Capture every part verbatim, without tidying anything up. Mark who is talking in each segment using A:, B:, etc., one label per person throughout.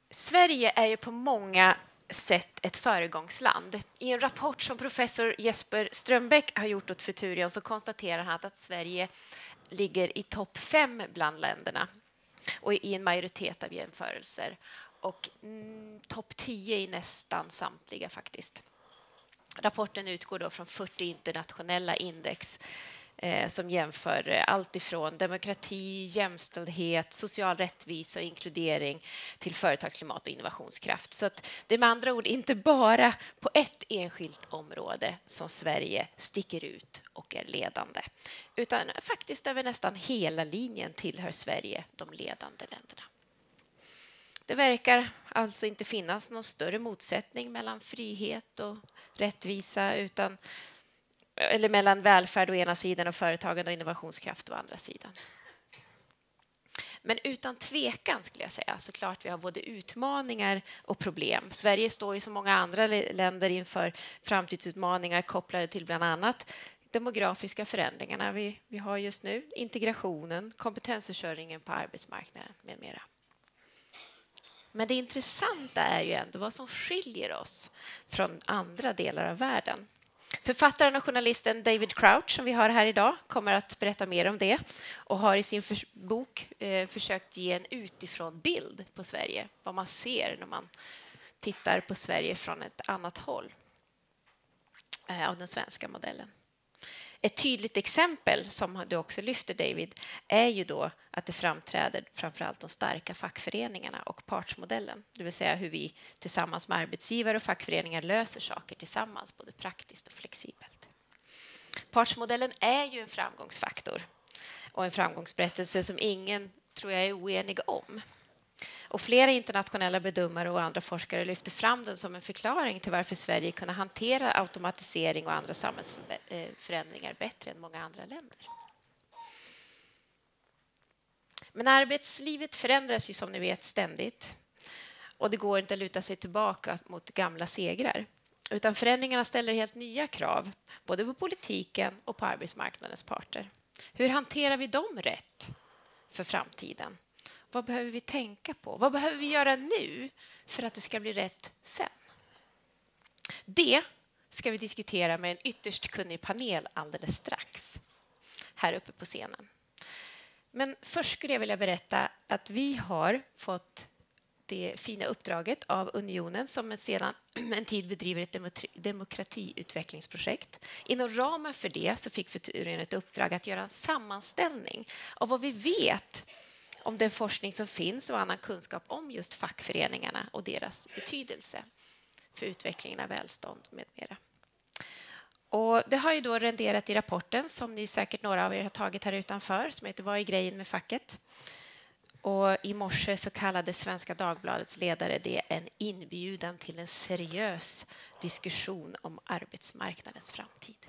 A: Sverige är ju på många sätt ett föregångsland. I en rapport som professor Jesper Strömbäck har gjort åt Futurion så konstaterar han att Sverige ligger i topp fem bland länderna och i en majoritet av jämförelser. Och mm, topp tio i nästan samtliga faktiskt. Rapporten utgår då från fyrtio internationella index eh, som jämför eh, allt ifrån demokrati, jämställdhet, social rättvisa och inkludering till företagsklimat och innovationskraft. Så att det är med andra ord inte bara på ett enskilt område som Sverige sticker ut och är ledande, utan faktiskt över nästan hela linjen tillhör Sverige de ledande länderna. Det verkar alltså inte finnas någon större motsättning mellan frihet och rättvisa utan, eller mellan välfärd å ena sidan och företagande och innovationskraft å andra sidan. Men utan tvekan skulle jag säga såklart vi har både utmaningar och problem. Sverige står ju som många andra länder inför framtidsutmaningar kopplade till bland annat demografiska förändringarna vi, vi har just nu, integrationen, kompetensförsörjningen på arbetsmarknaden med mera. Men det intressanta är ju ändå vad som skiljer oss från andra delar av världen. Författaren och journalisten David Crouch som vi har här idag kommer att berätta mer om det och har i sin för- bok eh, försökt ge en utifrån bild på Sverige. Vad man ser när man tittar på Sverige från ett annat håll eh, av den svenska modellen. Ett tydligt exempel som du också lyfter, David, är ju då att det framträder framförallt de starka fackföreningarna och partsmodellen. Det vill säga hur vi tillsammans med arbetsgivare och fackföreningar löser saker tillsammans, både praktiskt och flexibelt. Partsmodellen är ju en framgångsfaktor och en framgångsberättelse som ingen, tror jag, är oenig om. Och flera internationella bedömare och andra forskare lyfter fram den som en förklaring till varför Sverige kunde hantera automatisering och andra samhällsförändringar bättre än många andra länder. Men arbetslivet förändras ju som ni vet ständigt och det går inte att luta sig tillbaka mot gamla segrar. Utan förändringarna ställer helt nya krav både på politiken och på arbetsmarknadens parter. Hur hanterar vi dem rätt för framtiden? Vad behöver vi tänka på? Vad behöver vi göra nu för att det ska bli rätt sen? Det ska vi diskutera med en ytterst kunnig panel alldeles strax här uppe på scenen. Men först skulle jag vilja berätta att vi har fått det fina uppdraget av Unionen som sedan en tid bedriver ett demokratiutvecklingsprojekt. Inom ramen för det så fick Futurion ett uppdrag att göra en sammanställning av vad vi vet om den forskning som finns och annan kunskap om just fackföreningarna och deras betydelse för utvecklingen av välstånd med mera. Och det har ju då renderat i rapporten som ni säkert några av er har tagit här utanför som heter Vad är grejen med facket? Och i morse så kallade Svenska Dagbladets ledare det en inbjudan till en seriös diskussion om arbetsmarknadens framtid.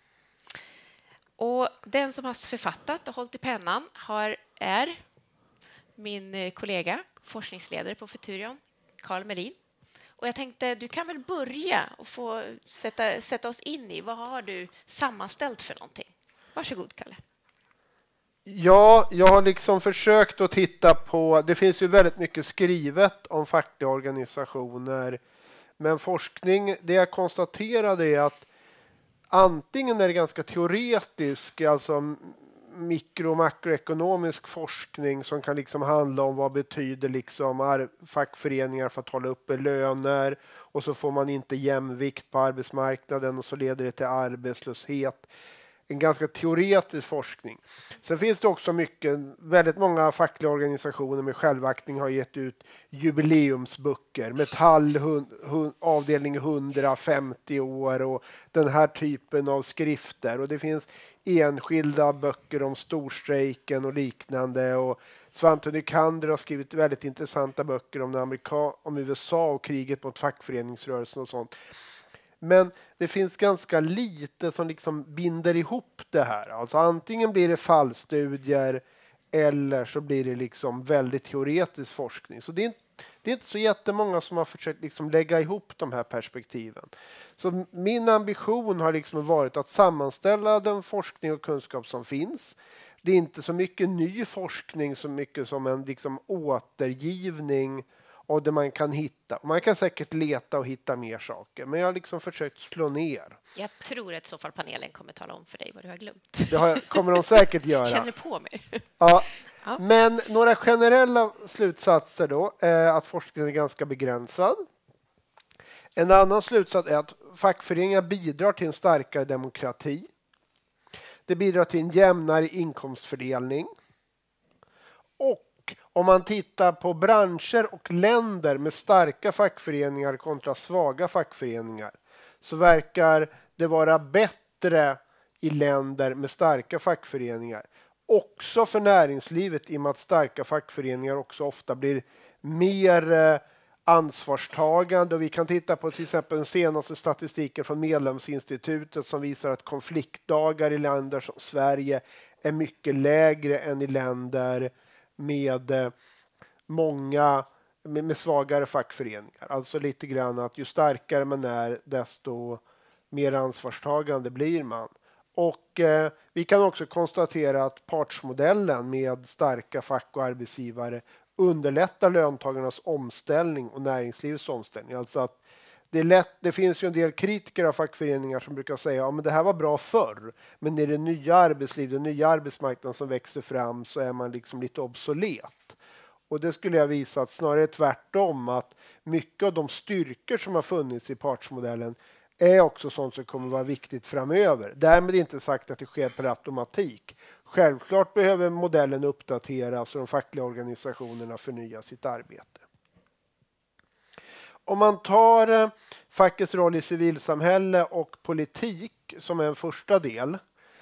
A: Och den som har författat och hållit i pennan har, är min kollega, forskningsledare på Futurion, Carl Melin. Och jag tänkte, du kan väl börja och få sätta, sätta oss in i vad har du sammanställt för någonting? Varsågod, Kalle.
B: Ja, jag har liksom försökt att titta på, det finns ju väldigt mycket skrivet om fackliga organisationer, men forskning, det jag konstaterade är att antingen är det ganska teoretisk, alltså mikro- och makroekonomisk forskning som kan liksom handla om vad betyder liksom fackföreningar för att hålla uppe löner och så får man inte jämvikt på arbetsmarknaden och så leder det till arbetslöshet. En ganska teoretisk forskning. Sen finns det också mycket, väldigt många fackliga organisationer med självaktning har gett ut jubileumsböcker. Metall hun, hun, avdelning hundrafemtio år och den här typen av skrifter. Och det finns enskilda böcker om storstrejken och liknande. Och Svante Nycander har skrivit väldigt intressanta böcker om, Amerika, om U S A och kriget mot fackföreningsrörelsen och sånt. Men det finns ganska lite som liksom binder ihop det här. Alltså antingen blir det fallstudier eller så blir det liksom väldigt teoretisk forskning. Så det är inte, det är inte så jättemånga som har försökt liksom lägga ihop de här perspektiven. Så min ambition har liksom varit att sammanställa den forskning och kunskap som finns. Det är inte så mycket ny forskning, så mycket som en liksom återgivning och det man kan hitta. Man kan säkert leta och hitta mer saker, men jag har liksom försökt slå ner.
A: Jag tror att i så fall panelen kommer tala om för dig vad du har glömt.
B: Det har, kommer de säkert göra.
A: Känner på mig.
B: Ja.
A: Ja.
B: Men några generella slutsatser då är att forskningen är ganska begränsad. En annan slutsats är att fackföreningar bidrar till en starkare demokrati. Det bidrar till en jämnare inkomstfördelning. Och om man tittar på branscher och länder med starka fackföreningar kontra svaga fackföreningar så verkar det vara bättre i länder med starka fackföreningar. Också för näringslivet i och med att starka fackföreningar också ofta blir mer eh, ansvarstagande. Och vi kan titta på till exempel den senaste statistiken från Medlemsinstitutet som visar att konfliktdagar i länder som Sverige är mycket lägre än i länder med eh, många med, med svagare fackföreningar. Alltså lite grann att ju starkare man är desto mer ansvarstagande blir man. Och eh, vi kan också konstatera att partsmodellen med starka fack och arbetsgivare underlättar löntagarnas omställning och näringslivets omställning. Alltså att det, är lätt, det finns ju en del kritiker av fackföreningar som brukar säga att ja, det här var bra förr, men i det nya arbetslivet, den nya arbetsmarknaden som växer fram så är man liksom lite obsolet. Och det skulle jag visa att snarare tvärtom, att mycket av de styrkor som har funnits i partsmodellen är också sånt som kommer vara viktigt framöver. Därmed inte sagt att det sker per automatik. Självklart behöver modellen uppdateras och de fackliga organisationerna förnya sitt arbete. Om man tar fackets roll i civilsamhälle och politik som är en första del,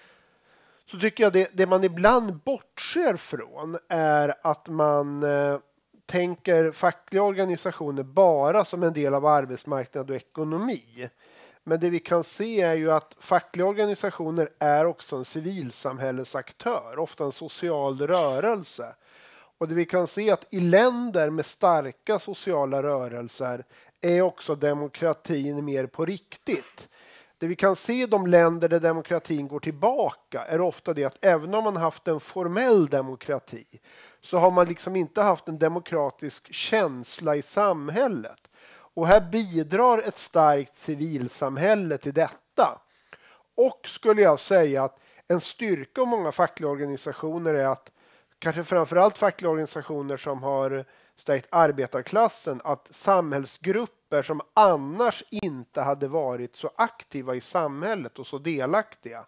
B: så tycker jag det, det man ibland bortser från är att man eh, tänker fackliga organisationer bara som en del av arbetsmarknad och ekonomi. Men det vi kan se är ju att fackliga organisationer är också en civilsamhällesaktör, ofta en social rörelse. Och det vi kan se att i länder med starka sociala rörelser är också demokratin mer på riktigt. Det vi kan se i de länder där demokratin går tillbaka är ofta det att även om man haft en formell demokrati så har man liksom inte haft en demokratisk känsla i samhället. Och här bidrar ett starkt civilsamhälle till detta. Och skulle jag säga att en styrka av många fackliga organisationer är att kanske framförallt fackliga organisationer som har stärkt arbetarklassen, att samhällsgrupper som annars inte hade varit så aktiva i samhället och så delaktiga,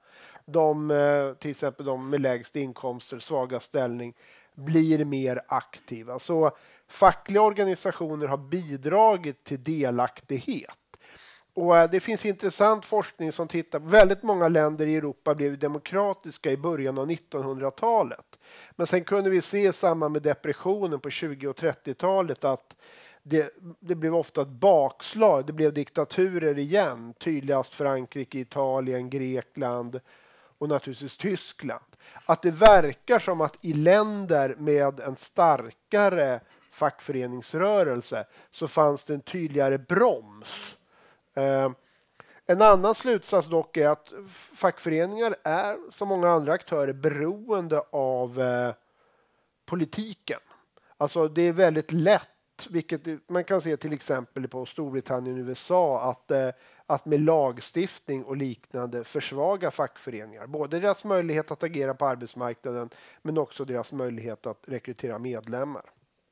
B: de, till exempel de med lägst inkomster, svaga ställning, blir mer aktiva. Så fackliga organisationer har bidragit till delaktighet. Och det finns intressant forskning som tittar på väldigt många länder i Europa blev demokratiska i början av nittonhundratalet. Men sen kunde vi se i samband med depressionen på tjugo- och trettiotalet att det, det blev ofta ett bakslag. Det blev diktaturer igen. Tydligast Frankrike, Italien, Grekland och naturligtvis Tyskland. Att det verkar som att i länder med en starkare fackföreningsrörelse så fanns det en tydligare broms. Eh, en annan slutsats dock är att fackföreningar är som många andra aktörer beroende av eh, politiken. Alltså det är väldigt lätt, vilket man kan se till exempel på Storbritannien och U S A, att, eh, att med lagstiftning och liknande försvaga fackföreningar. Både deras möjlighet att agera på arbetsmarknaden men också deras möjlighet att rekrytera medlemmar.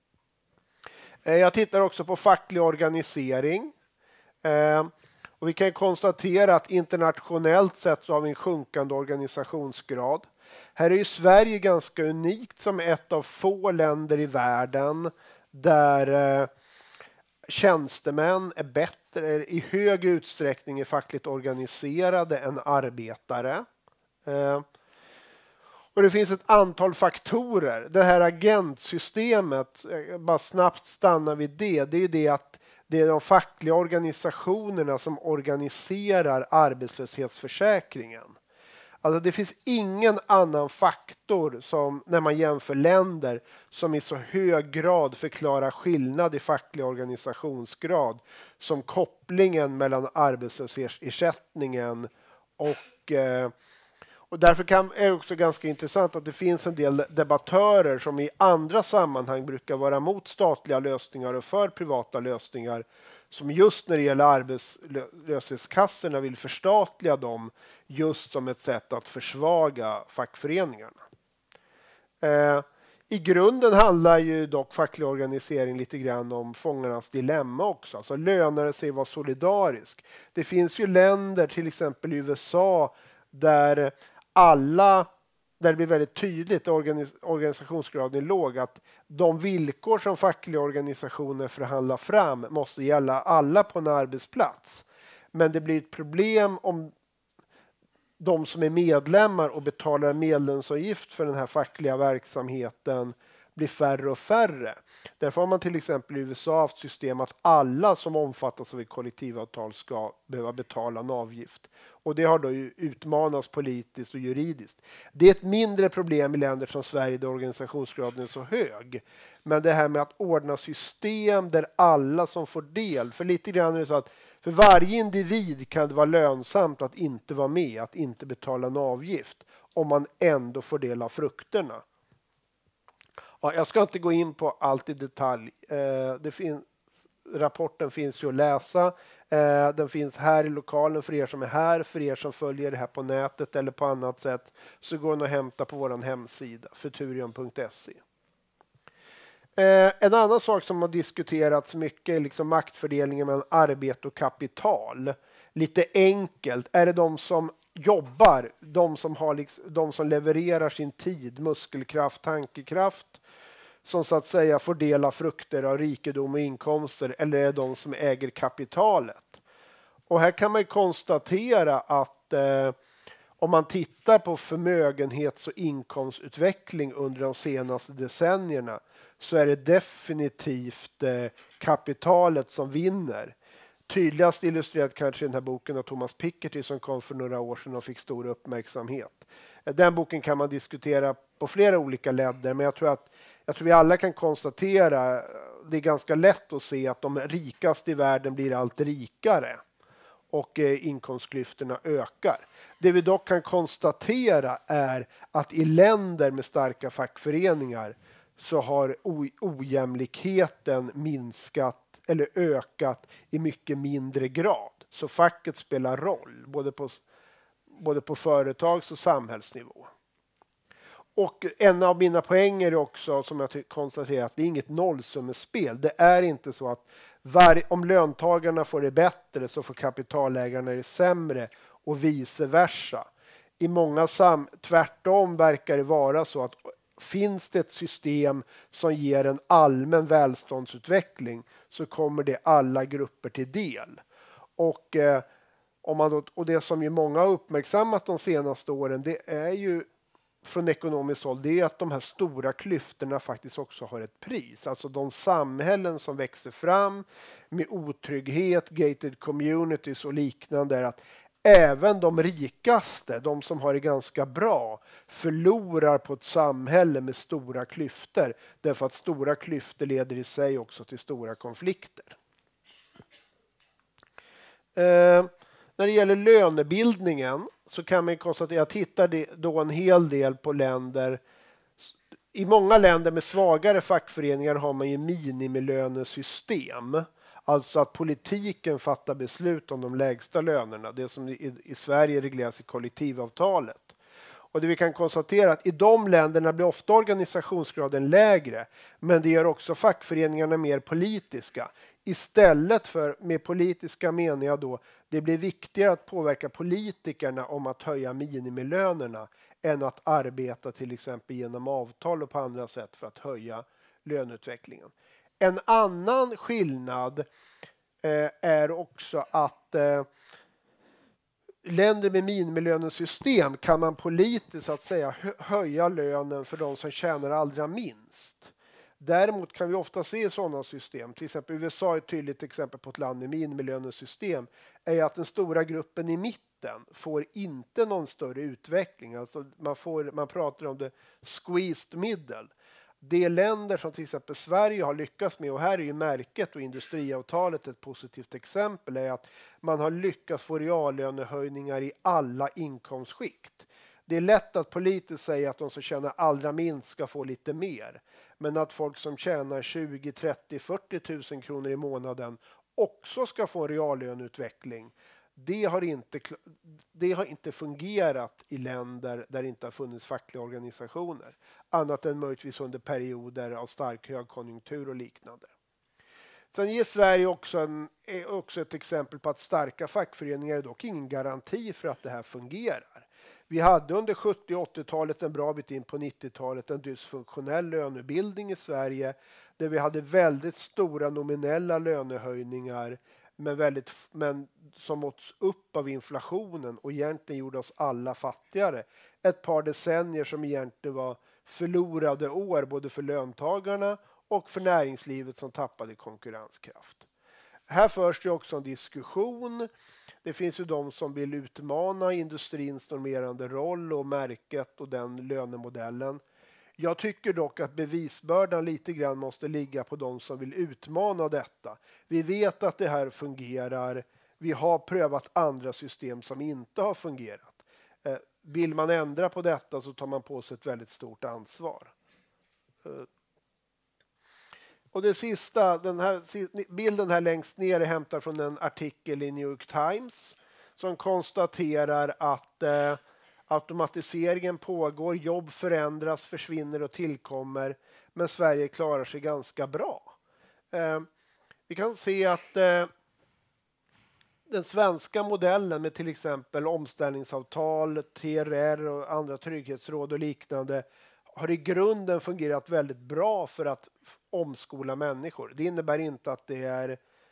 B: Eh, jag tittar också på facklig organisering. Eh, och vi kan konstatera att internationellt sett så har vi en sjunkande organisationsgrad. Här är ju Sverige ganska unikt som ett av få länder i världen där eh, tjänstemän är bättre, är i högre utsträckning är fackligt organiserade än arbetare. Eh, och det finns ett antal faktorer. Det här agentsystemet, bara snabbt stanna vid det, det är ju det att det är de fackliga organisationerna som organiserar arbetslöshetsförsäkringen. Alltså det finns ingen annan faktor som när man jämför länder som i så hög grad förklarar skillnad i facklig organisationsgrad som kopplingen mellan arbetslöshetsersättningen och, eh, Och därför kan, är det också ganska intressant att det finns en del debattörer som i andra sammanhang brukar vara emot statliga lösningar och för privata lösningar, som just när det gäller arbetslöshetskassorna vill förstatliga dem just som ett sätt att försvaga fackföreningarna. Eh, I grunden handlar ju dock facklig organisering lite grann om fångarnas dilemma också. Alltså lönar det sig att vara solidarisk? Det finns ju länder, till exempel i U S A, där alla, där det blir väldigt tydligt, organis- organisationsgraden är låg, att de villkor som fackliga organisationer förhandlar fram måste gälla alla på en arbetsplats. Men det blir ett problem om de som är medlemmar och betalar medlemsavgift för den här fackliga verksamheten blir färre och färre. Därför har man till exempel i U S A haft system att alla som omfattas av ett kollektivavtal ska behöva betala en avgift. Och det har då ju utmanats politiskt och juridiskt. Det är ett mindre problem i länder som Sverige där organisationsgraden är så hög. Men det här med att ordna system där alla som får del, för lite grann är det så att för varje individ kan det vara lönsamt att inte vara med, att inte betala en avgift, om man ändå får del av frukterna. Ja, jag ska inte gå in på allt i detalj. Eh, det fin- rapporten finns ju att läsa. Eh, den finns här i lokalen för er som är här. För er som följer det här på nätet eller på annat sätt så går den att hämta på vår hemsida futurion punkt se. Eh, en annan sak som har diskuterats mycket är liksom maktfördelningen mellan arbete och kapital. Lite enkelt. Är det de som jobbar, de som, har liksom, de som levererar sin tid, muskelkraft, tankekraft, som så att säga får dela frukter av rikedom och inkomster, eller är det de som äger kapitalet? Och här kan man konstatera att eh, om man tittar på förmögenhets- och inkomstutveckling under de senaste decennierna så är det definitivt eh, kapitalet som vinner. Tydligast illustrerat kanske i den här boken av Thomas Piketty som kom för några år sedan och fick stor uppmärksamhet. Den boken kan man diskutera på flera olika ledder, men jag tror att jag tror vi alla kan konstatera, det är ganska lätt att se att de rikaste i världen blir allt rikare och eh, inkomstklyftorna ökar. Det vi dock kan konstatera är att i länder med starka fackföreningar så har ojämlikheten minskat eller ökat i mycket mindre grad. Så facket spelar roll både på, både på företags- och samhällsnivå. Och en av mina poänger är också, som jag konstaterar, att det är inget nollsummespel. Det är inte så att var, om löntagarna får det bättre så får kapitalägarna det sämre och vice versa. I många sam tvärtom verkar det vara så att finns det ett system som ger en allmän välståndsutveckling så kommer det alla grupper till del. Och, eh, om man då, och det som ju många har uppmärksammat de senaste åren, det är ju från ekonomiskt håll, det är att de här stora klyftorna faktiskt också har ett pris. Alltså de samhällen som växer fram med otrygghet, gated communities och liknande, är att även de rikaste, de som har det ganska bra, förlorar på ett samhälle med stora klyftor. Därför att stora klyftor leder i sig också till stora konflikter. Eh, när det gäller lönebildningen så kan man konstatera, jag tittar då en hel del på länder. I många länder med svagare fackföreningar har man ju minimilönesystem. Alltså att politiken fattar beslut om de lägsta lönerna. Det som i, i Sverige regleras i kollektivavtalet. Och det vi kan konstatera att i de länderna blir ofta organisationsgraden lägre. Men det gör också fackföreningarna mer politiska. Istället för, med politiska menar jag då, det blir viktigare att påverka politikerna om att höja minimilönerna än att arbeta till exempel genom avtal och på andra sätt för att höja löneutvecklingen. En annan skillnad eh, är också att eh, länder med minimilönesystem kan man politiskt så att säga höja lönen för de som tjänar allra minst. Däremot kan vi ofta se sådana system, till exempel U S A är ett tydligt exempel på ett land med minimilönesystem, är att den stora gruppen i mitten får inte någon större utveckling. Alltså man, får, man pratar om det squeezed middle. De länder som till exempel Sverige har lyckats med, och här är ju märket och industriavtalet ett positivt exempel, är att man har lyckats få reallönehöjningar i alla inkomstskikt. Det är lätt att politiskt säga att de som tjänar allra minst ska få lite mer. Men att folk som tjänar tjugo, trettio, fyrtio tusen kronor i månaden också ska få en reallöneutveckling. Det har, inte, det har inte fungerat i länder där det inte har funnits fackliga organisationer. Annat än möjligtvis under perioder av stark högkonjunktur och liknande. Sen ger Sverige också, en, också ett exempel på att starka fackföreningar är dock ingen garanti för att det här fungerar. Vi hade under sjuttio- och åttiotalet en bra bit in på nittiotalet en dysfunktionell lönebildning i Sverige där vi hade väldigt stora nominella lönehöjningar men, väldigt, men som åts upp av inflationen och egentligen gjorde oss alla fattigare. Ett par decennier som egentligen var förlorade år både för löntagarna och för näringslivet som tappade konkurrenskraft. Här förs det också en diskussion. Det finns ju de som vill utmana industrins normerande roll och märket och den lönemodellen. Jag tycker dock att bevisbördan lite grann måste ligga på de som vill utmana detta. Vi vet att det här fungerar. Vi har prövat andra system som inte har fungerat. Vill man ändra på detta så tar man på sig ett väldigt stort ansvar. Och det sista, den här bilden här längst ner är hämtad från en artikel i New York Times som konstaterar att eh, automatiseringen pågår, jobb förändras, försvinner och tillkommer, men Sverige klarar sig ganska bra. Eh, vi kan se att eh, den svenska modellen med till exempel omställningsavtal, T R R och andra trygghetsråd och liknande har i grunden fungerat väldigt bra för att omskola människor. Det innebär inte att det är,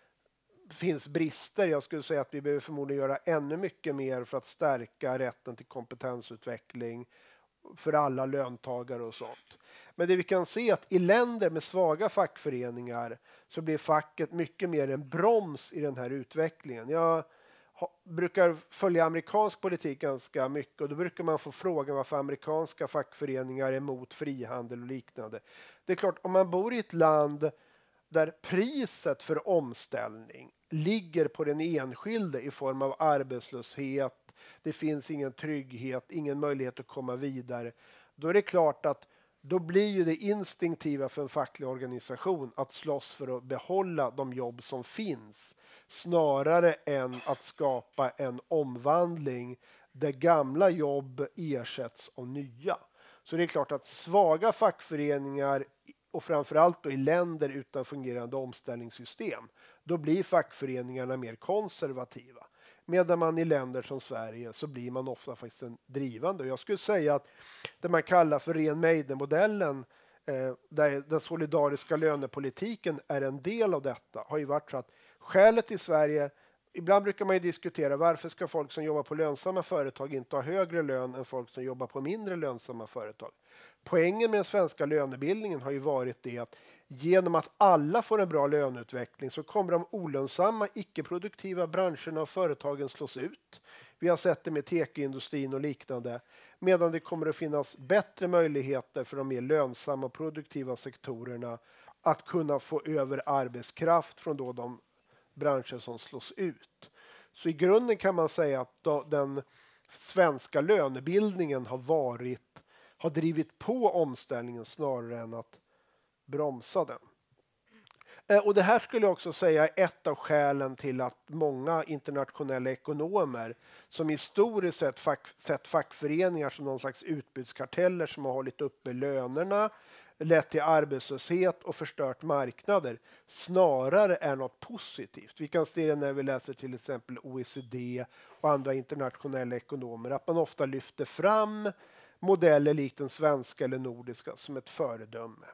B: finns brister. Jag skulle säga att vi behöver förmodligen göra ännu mycket mer för att stärka rätten till kompetensutveckling för alla löntagare och sånt. Men det vi kan se är att i länder med svaga fackföreningar så blir facket mycket mer en broms i den här utvecklingen. Jag brukar följa amerikansk politik ganska mycket och då brukar man få frågan varför amerikanska fackföreningar är emot frihandel och liknande. Det är klart, om man bor i ett land där priset för omställning ligger på den enskilde i form av arbetslöshet, det finns ingen trygghet, ingen möjlighet att komma vidare, då är det klart att då blir ju det instinktiva för en facklig organisation att slåss för att behålla de jobb som finns snarare än att skapa en omvandling där gamla jobb ersätts av nya. Så det är klart att svaga fackföreningar och framförallt då i länder utan fungerande omställningssystem, då blir fackföreningarna mer konservativa. Medan man i länder som Sverige så blir man ofta faktiskt en drivande. Och jag skulle säga att det man kallar för ren Meidner-modellen, eh, där den solidariska lönepolitiken är en del av detta, har ju varit så att skälet i Sverige, ibland brukar man ju diskutera varför ska folk som jobbar på lönsamma företag inte ha högre lön än folk som jobbar på mindre lönsamma företag. Poängen med den svenska lönebildningen har ju varit det att genom att alla får en bra löneutveckling så kommer de olönsamma, icke-produktiva branscherna och företagen slås ut. Vi har sett det med tekoindustrin och liknande. Medan det kommer att finnas bättre möjligheter för de mer lönsamma och produktiva sektorerna att kunna få över arbetskraft från då de branscher som slås ut. Så i grunden kan man säga att då, den svenska lönebildningen har varit har drivit på omställningen snarare än att bromsa den. Och det här skulle jag också säga är ett av skälen till att många internationella ekonomer som historiskt sett, fack, sett fackföreningar som någon slags utbudskarteller som har hållit uppe lönerna, lett till arbetslöshet och förstört marknader snarare är något positivt. Vi kan se det när vi läser till exempel O E C D och andra internationella ekonomer att man ofta lyfter fram modeller likt den svenska eller nordiska som ett föredöme.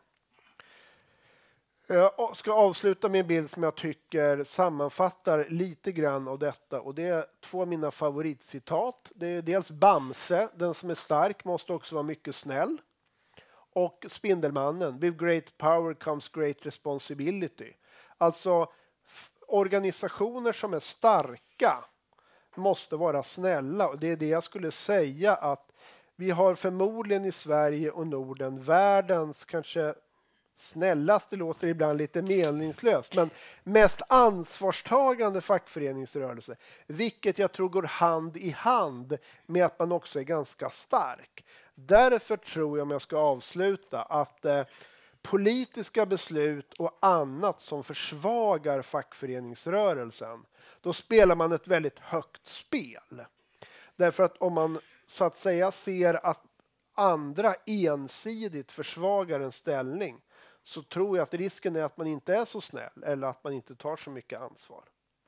B: Jag ska avsluta med en bild som jag tycker sammanfattar lite grann av detta och det är två av mina favoritcitat. Det är dels Bamse, den som är stark måste också vara mycket snäll. Och Spindelmannen, with great power comes great responsibility. Alltså organisationer som är starka måste vara snälla och det är det jag skulle säga att vi har förmodligen i Sverige och Norden världens kanske snällast, det låter ibland lite meningslöst, men mest ansvarstagande fackföreningsrörelse, vilket jag tror går hand i hand med att man också är ganska stark. Därför tror jag, om jag ska avsluta, att eh, politiska beslut och annat som försvagar fackföreningsrörelsen, då spelar man ett väldigt högt spel. Därför att om man så att säga ser att andra ensidigt försvagar en ställning, så tror jag att risken är att man inte är så snäll eller att man inte tar så mycket ansvar.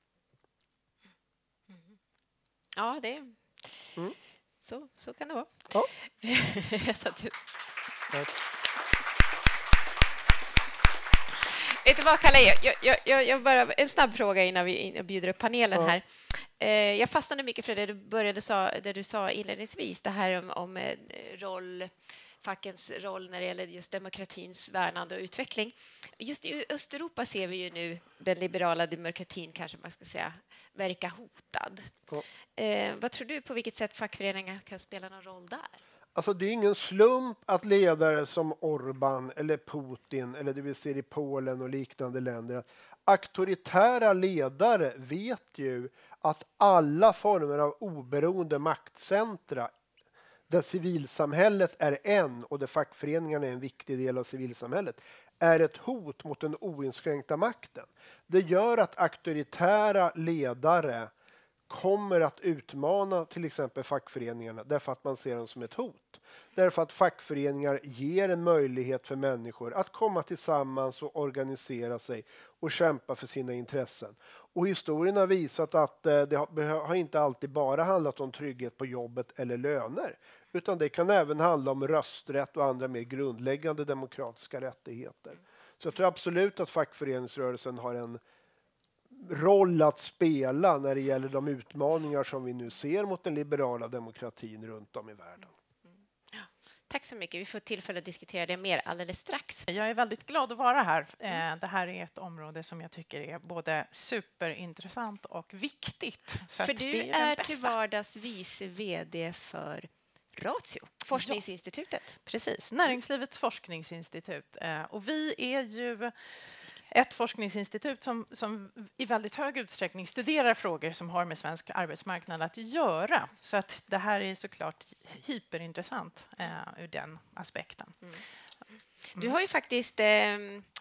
A: Ja, det
B: Mm.
A: så, så kan det vara.
B: Ja.
A: Jag satt ut.
B: Tack.
A: Vet du vad, Kalle? Jag, jag, jag, jag bara, en snabb fråga innan vi bjuder upp panelen
B: Ja.
A: här. Eh, jag fastnade mycket för det du började sa, det du sa inledningsvis, det här om, om eh, roll, fackens roll när det gäller just demokratins värnande och utveckling. Just i Östeuropa ser vi ju nu den liberala demokratin, kanske man ska säga, verka hotad.
B: Ja.
A: Eh, vad tror du, på vilket sätt fackföreningar kan spela någon roll där?
B: Alltså det är ingen slump att ledare som Orbán eller Putin eller det vi ser i Polen och liknande länder, att auktoritära ledare vet ju att alla former av oberoende maktcentra där civilsamhället är en och där fackföreningarna är en viktig del av civilsamhället är ett hot mot den oinskränkta makten. Det gör att auktoritära ledare kommer att utmana till exempel fackföreningarna därför att man ser dem som ett hot. Därför att fackföreningar ger en möjlighet för människor att komma tillsammans och organisera sig och kämpa för sina intressen. Och historien har visat att eh, det har, har inte alltid bara handlat om trygghet på jobbet eller löner, utan det kan även handla om rösträtt och andra mer grundläggande demokratiska rättigheter. Så jag tror absolut att fackföreningsrörelsen har en roll att spela när det gäller de utmaningar som vi nu ser mot den liberala demokratin runt om i världen.
A: Ja, tack så mycket. Vi får tillfälle att diskutera det mer alldeles strax.
C: Jag är väldigt glad att vara här. Det här är ett område som jag tycker är både superintressant och viktigt. Så
A: för du är, är till vardags vice vd för Ratio, forskningsinstitutet.
C: Ja, precis, Näringslivets forskningsinstitut. Och vi är ju ett forskningsinstitut som, som i väldigt hög utsträckning studerar frågor som har med svensk arbetsmarknad att göra. Så att det här är såklart hyperintressant eh, ur den aspekten. Mm.
A: Du har ju faktiskt... Eh,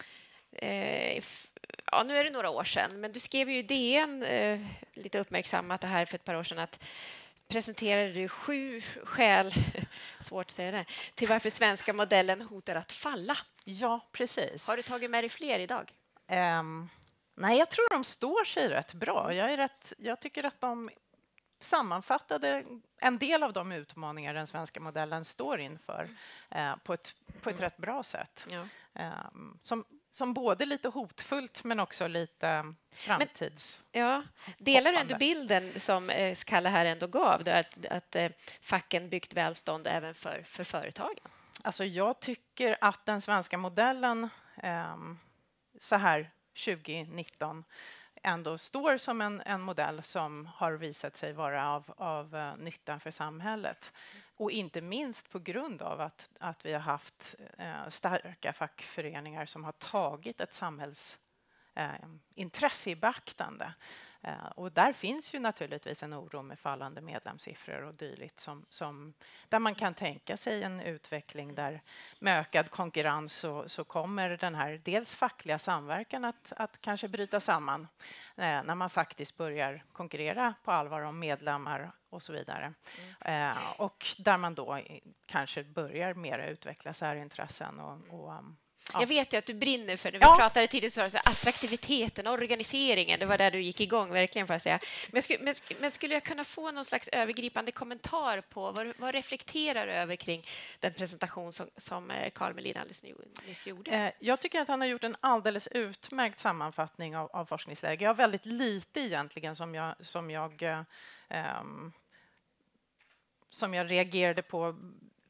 A: eh, ja, nu är det några år sedan, men du skrev ju i D N eh, lite uppmärksammat det här för ett par år sedan att presenterade du sju skäl, svårt att säga det, till varför svenska modellen hotar att falla.
C: Ja, precis.
A: Har du tagit med dig fler idag?
C: Um, nej, jag tror de står sig rätt bra. Jag, är rätt, jag tycker att de sammanfattade en del av de utmaningar den svenska modellen står inför uh, på ett, på ett mm. rätt bra sätt. Ja. Um, som, som både lite hotfullt men också lite framtids...
A: Men, ja. Delar du ändå bilden som eh, Kalle här ändå gav, då, att, att eh, facken byggt välstånd även för, för företagen?
C: Alltså jag tycker att den svenska modellen eh, så här tjugo nitton ändå står som en, en modell som har visat sig vara av, av uh, nytta för samhället. Och inte minst på grund av att, att vi har haft uh, starka fackföreningar som har tagit ett samhällsintresse uh, i beaktande. Uh, och där finns ju naturligtvis en oro med fallande medlemssiffror och dylikt som, som, där man kan tänka sig en utveckling där med ökad konkurrens så, så kommer den här dels fackliga samverkan att, att kanske bryta samman uh, när man faktiskt börjar konkurrera på allvar om medlemmar och så vidare. Mm. Uh, och där man då kanske börjar mer utveckla särintressen och, och um,
A: Ja. Jag vet ju att du brinner för det. Vi
C: ja.
A: pratade tidigare så, så attraktiviteten, organiseringen, det var där du gick igång verkligen, får jag säga. Men, skulle, men, men skulle jag kunna få någon slags övergripande kommentar på vad, vad reflekterar över kring den presentation som, som Carl Melin alldeles nyss gjorde?
C: Jag tycker att han har gjort en alldeles utmärkt sammanfattning av, av forskningsläge. Jag har väldigt lite egentligen som jag, som jag, um, som jag reagerade på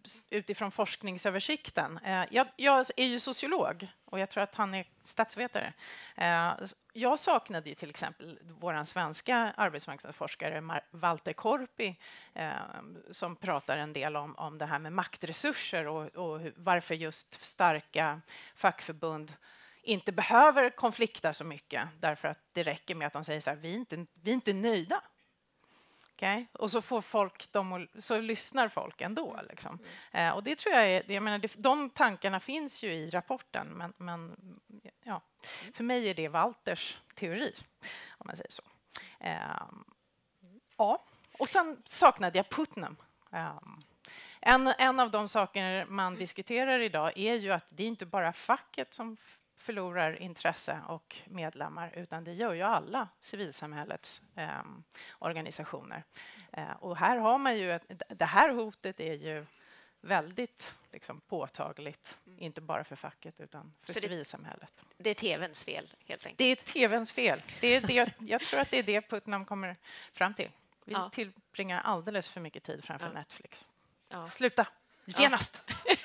C: utifrån forskningsöversikten. Eh, jag, jag är ju sociolog och jag tror att han är statsvetare. Eh, jag saknade ju till exempel vår svenska arbetsmarknadsforskare Mar- Walter Korpi eh, som pratar en del om, om det här med maktresurser och, och hur, varför just starka fackförbund inte behöver konflikta så mycket därför att det räcker med att de säger så här, vi är inte, vi är inte nöjda. Okay? Och så får folk dem, så lyssnar folk ändå. Liksom. Eh, och det tror jag är, jag menar, det, de tankarna finns ju i rapporten, men, men ja, för mig är det Walters teori, om man säger så. Eh, ja, och sen saknade jag Putnam. Eh, en, en av de saker man diskuterar idag är ju att det är inte bara facket som förlorar intresse och medlemmar, utan det gör ju alla civilsamhällets eh, organisationer. Eh, och här har man ju ett, det här hotet är ju väldigt liksom, påtagligt, mm. inte bara för facket utan för Så civilsamhället.
A: Det, det är tvns fel, helt enkelt?
C: Det är tvns fel. Det är det, jag tror att det är det Putnam kommer fram till. Vi ja. tillbringar alldeles för mycket tid framför ja. Netflix. Ja. Sluta! Genast! Ja.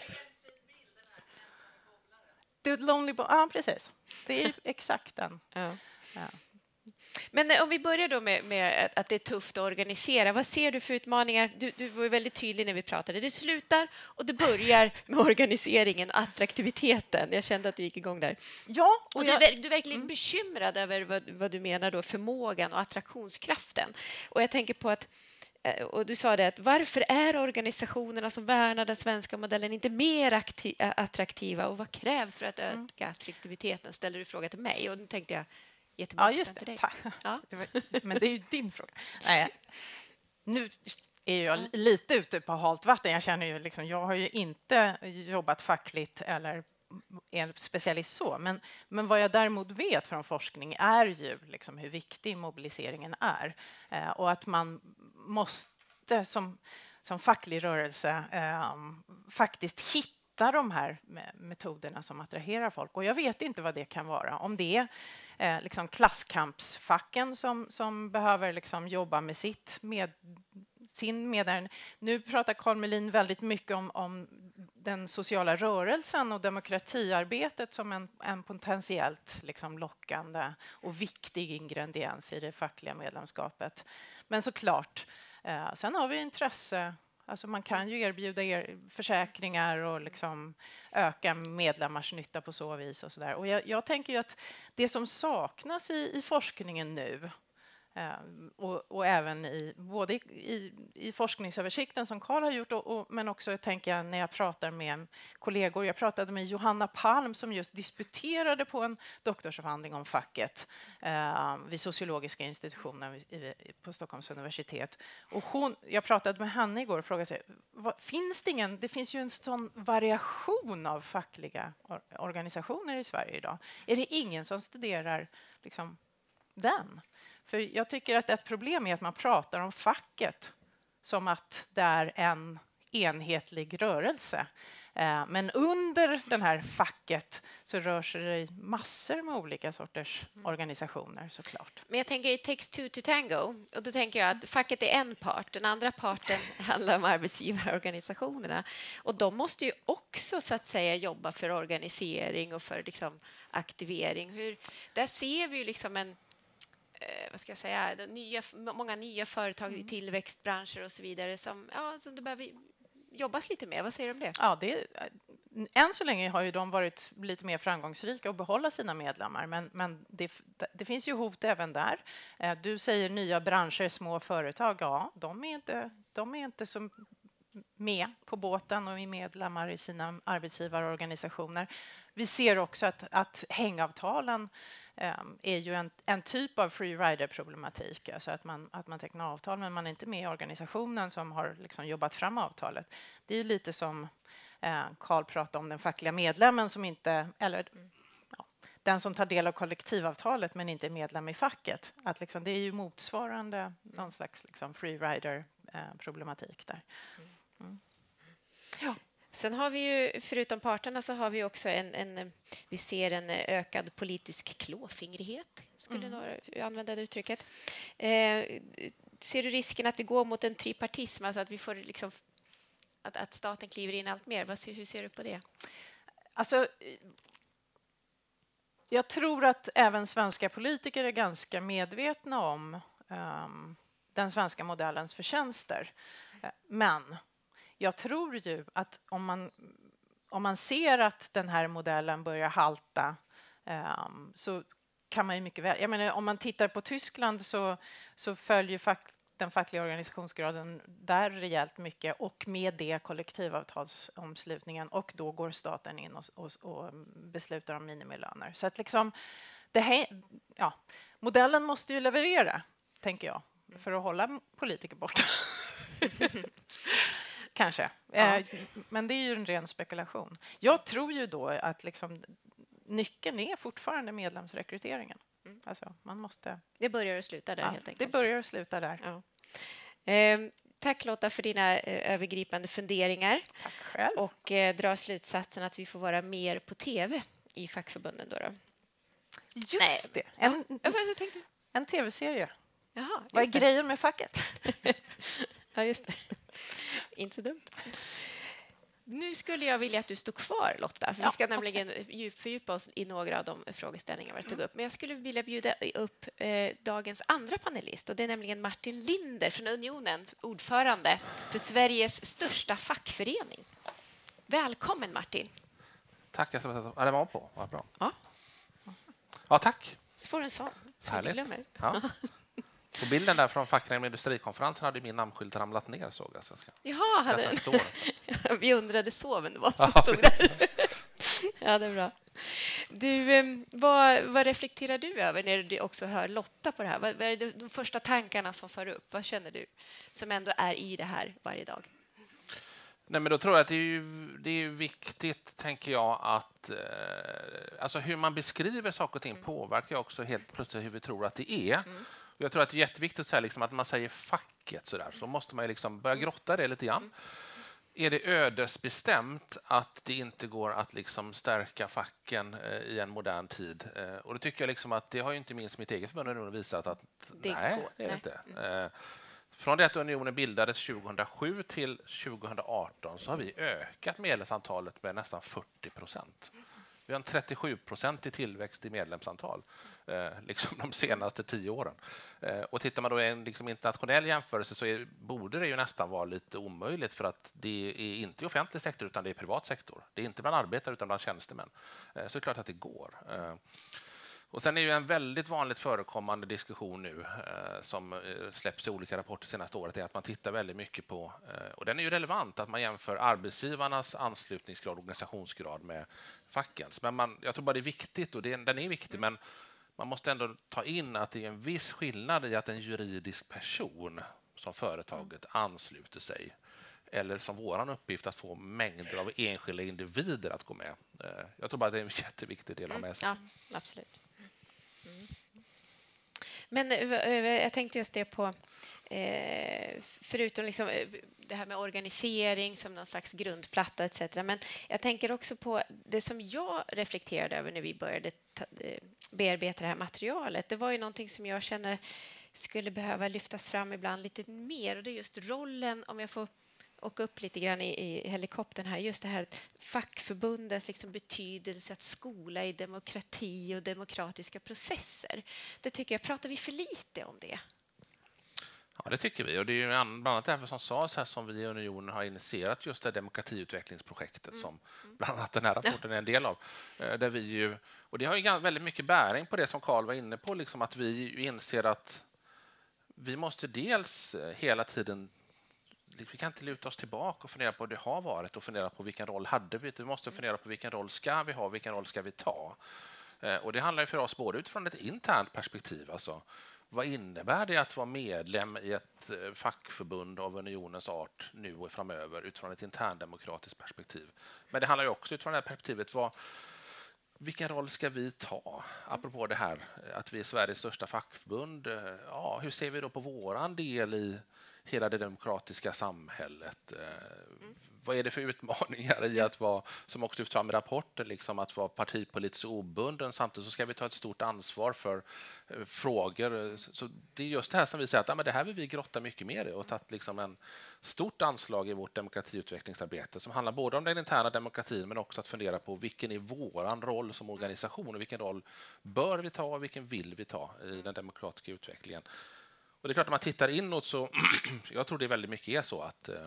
C: The Lonely Bo- ja, precis. Det är exakt den. Ja. Ja.
A: Men om vi börjar då med, med att det är tufft att organisera. Vad ser du för utmaningar? Du, du var väldigt tydlig när vi pratade. Det slutar och det börjar med organiseringen och attraktiviteten. Jag kände att du gick igång där.
C: Ja,
A: och, och jag, du, du är verkligen mm. bekymrad över vad, vad du menar då, förmågan och attraktionskraften. Och jag tänker på att och du sa det att varför är organisationerna som värnar den svenska modellen inte mer aktiv, attraktiva och vad krävs för att öka mm. attraktiviteten? Ställer du fråga till mig och nu tänkte jag jättebra
C: ja, just det.
A: till dig.
C: Ja. Men det är ju din fråga. Nej, nu är jag lite ute på halt vatten. Jag känner ju liksom, jag har ju inte jobbat fackligt eller är specialist så, men, men vad jag däremot vet från forskning är ju liksom hur viktig mobiliseringen är eh, och att man måste som, som facklig rörelse eh, faktiskt hitta de här metoderna som attraherar folk. Och jag vet inte vad det kan vara. Om det är eh, liksom klasskampsfacken som, som behöver liksom jobba med sitt med sin medlem. Nu pratar Carl Melin väldigt mycket om, om den sociala rörelsen och demokratiarbetet som en, en potentiellt liksom lockande och viktig ingrediens i det fackliga medlemskapet. Men såklart, eh, sen har vi intresse. Alltså man kan ju erbjuda er försäkringar och liksom öka medlemmars nytta på så vis och så där. Och jag, jag tänker ju att det som saknas i, i forskningen nu Uh, och, och även i både i, i, i forskningsöversikten som Carl har gjort och, och, men också tänker jag när jag pratar med kollegor. Jag pratade med Johanna Palm som just disputerade på en doktorsavhandling om facket uh, vid sociologiska institutionen i, i, på Stockholms universitet. Och hon, jag pratade med henne igår och frågade sig, vad, finns det ingen, det finns ju en sån variation av fackliga or, organisationer i Sverige idag. Är det ingen som studerar liksom, den? För jag tycker att ett problem är att man pratar om facket som att det är en enhetlig rörelse. Men under den här facket så rör sig det massor med olika sorters organisationer såklart.
A: Men jag tänker it takes two to tango. Och då tänker jag att facket är en part. Den andra parten handlar om arbetsgivarorganisationerna. Och de måste ju också så att säga jobba för organisering och för liksom, aktivering. Hur, där ser vi ju liksom en vad ska jag säga, nya, många nya företag mm. i tillväxtbranscher och så vidare som, ja, som det behöver jobbas lite med. Vad säger du om det?
C: Ja, det än så länge har ju de varit lite mer framgångsrika och behålla sina medlemmar, men, men det, det finns ju hot även där. Du säger nya branscher, små företag, ja, de är inte, de är inte så med på båten och är medlemmar i sina arbetsgivarorganisationer. Vi ser också att, att hängavtalen um, är ju en, en typ av free rider-problematik. Alltså att man, att man tecknar avtal men man är inte med i organisationen som har liksom jobbat fram avtalet. Det är ju lite som uh, Carl pratade om den fackliga medlemmen som inte... Eller, ja, den som tar del av kollektivavtalet men inte är medlem i facket. Att liksom, det är ju motsvarande någon slags liksom, free rider-problematik där. Mm. Ja.
A: Sen har vi ju, förutom parterna, så har vi också en, en vi ser en ökad politisk klåfingrighet, skulle mm. några använda det uttrycket. Eh, ser du risken att vi går mot en tripartism, alltså att vi får liksom Att, att staten kliver in allt mer. Vad, hur ser du på det?
C: Alltså, jag tror att även svenska politiker är ganska medvetna om um, den svenska modellens förtjänster. Men jag tror ju att om man, om man ser att den här modellen börjar halta um, så kan man ju mycket väl... Jag menar, om man tittar på Tyskland så, så följer fack, den fackliga organisationsgraden där rejält mycket och med det kollektivavtalsomslutningen och då går staten in och, och, och beslutar om minimilöner. Så att liksom, det här, ja, modellen måste ju leverera, tänker jag, för att hålla politiker borta. Kanske. Ja. Eh, men det är ju en ren spekulation. Jag tror ju då att liksom, nyckeln är fortfarande medlemsrekryteringen. Mm. Alltså, man måste...
A: Det börjar och slutar där, ja, helt enkelt.
C: Det börjar och slutar där.
A: Ja. Eh, tack Lotta för dina eh, övergripande funderingar.
C: Tack själv.
A: Och eh, dra slutsatsen att vi får vara mer på tv i fackförbunden. Då, då.
C: Just Nej. det. En,
A: ja, jag tänkte...
C: en tv-serie.
A: Jaha,
C: vad är
A: det.
C: grejen med facket?
A: Ja, just det. Inte så dumt. Nu skulle jag vilja att du stod kvar, Lotta. För ja, vi ska nämligen okay. fördjupa oss i några av de frågeställningar vi tog upp. Men jag skulle vilja bjuda upp eh, dagens andra panelist. Och det är nämligen Martin Linder från Unionen, ordförande för Sveriges största fackförening. Välkommen, Martin.
D: Tack, jag ska sätta ja, det var på. Vad bra.
A: Ja.
D: Ja, tack.
A: Så får du en sån. Så
D: härligt. Ja. På bilden där från fackföreningen industrikonferensen hade min namnskylt ramlat ner, såg jag. Så ska
A: Jaha, hade den. Vi undrade så, vem det var som
D: ja,
A: stod där. Ja, det är bra. Du, vad, vad reflekterar du över när du också hör Lotta på det här? Vad, vad är det, de första tankarna som för upp? Vad känner du som ändå är i det här varje dag?
D: Nej, men då tror jag att det är, ju, det är viktigt, tänker jag, att eh, alltså hur man beskriver saker och ting mm. påverkar också helt plötsligt hur vi tror att det är. Mm. Och jag tror att det är jätteviktigt att säga liksom, att man säger facket så där, så måste man liksom börja grotta det lite grann. Mm. Är det ödesbestämt att det inte går att liksom stärka facken eh, i en modern tid? Eh, och det tycker jag liksom att det har ju inte minst mitt eget förbund visat att
A: det
D: nej,
A: går.
D: det är det inte. Eh, Från det att unionen bildades tjugohundrasju till tjugohundraarton så har vi ökat medlemsantalet med nästan fyrtio procent. Vi har en trettiosju procent i tillväxt i medlemsantal eh, liksom de senaste tio åren. Eh, och tittar man då i en liksom internationell jämförelse så är, borde det ju nästan vara lite omöjligt, för att det är inte i offentlig sektor utan det är privat sektor. Det är inte bland arbetare utan bland tjänstemän. Eh, så det är klart att det går. Eh, Och sen är ju en väldigt vanligt förekommande diskussion nu eh, som eh, släpps i olika rapporter senaste året är att man tittar väldigt mycket på, eh, och den är ju relevant, att man jämför arbetsgivarnas anslutningsgrad och organisationsgrad med fackens. Men man, jag tror bara det är viktigt, och det, den är viktig, men man måste ändå ta in att det är en viss skillnad i att en juridisk person som företaget ansluter sig, eller som våran uppgift att få mängder av enskilda individer att gå med. Eh, jag tror bara det är en jätteviktig del av med sig.
A: Ja, absolut. Mm. Men jag tänkte just det på, eh, förutom liksom det här med organisering som någon slags grundplatta et cetera. Men jag tänker också på det som jag reflekterade över när vi började ta, bearbeta det här materialet. Det var ju någonting som jag känner skulle behöva lyftas fram ibland lite mer, och det är just rollen, om jag får åka upp lite grann i, i helikoptern här, just det här fackförbundens liksom betydelse att skola i demokrati och demokratiska processer. Det tycker jag, pratar vi för lite om det?
D: Ja, det tycker vi. Och det är ju bland annat därför som sades här som vi i Unionen har initierat just det demokratiutvecklingsprojektet mm. som bland annat den här rapporten är en del av. Där vi ju, och det har ju väldigt mycket bäring på det som Carl var inne på, liksom att vi inser att vi måste dels hela tiden, vi kan inte luta oss tillbaka och fundera på hur det har varit och fundera på vilken roll hade vi. Vi måste fundera på vilken roll ska vi ha, vilken roll ska vi ta. Och det handlar ju för oss både utifrån ett internt perspektiv, alltså vad innebär det att vara medlem i ett fackförbund av unionens art nu och framöver utifrån ett interndemokratiskt perspektiv. Men det handlar ju också utifrån det här perspektivet, vad, vilken roll ska vi ta? Apropå det här att vi är Sveriges största fackförbund, ja, hur ser vi då på våran del i hela det demokratiska samhället? Mm. vad är det för utmaningar i att vara, som också lyfts fram i rapporten, liksom att vara partipolitiskt obunden. Samtidigt så ska vi ta ett stort ansvar för eh, frågor. Så det är just det här som vi säger att ja, men det här vill vi grotta mycket mer i och tagit liksom en stort anslag i vårt demokratiutvecklingsarbete som handlar både om den interna demokratin men också att fundera på vilken är våran roll som organisation och vilken roll bör vi ta och vilken vill vi ta i den demokratiska utvecklingen. Och det är klart, när man tittar inåt så jag tror det är väldigt mycket är så att eh,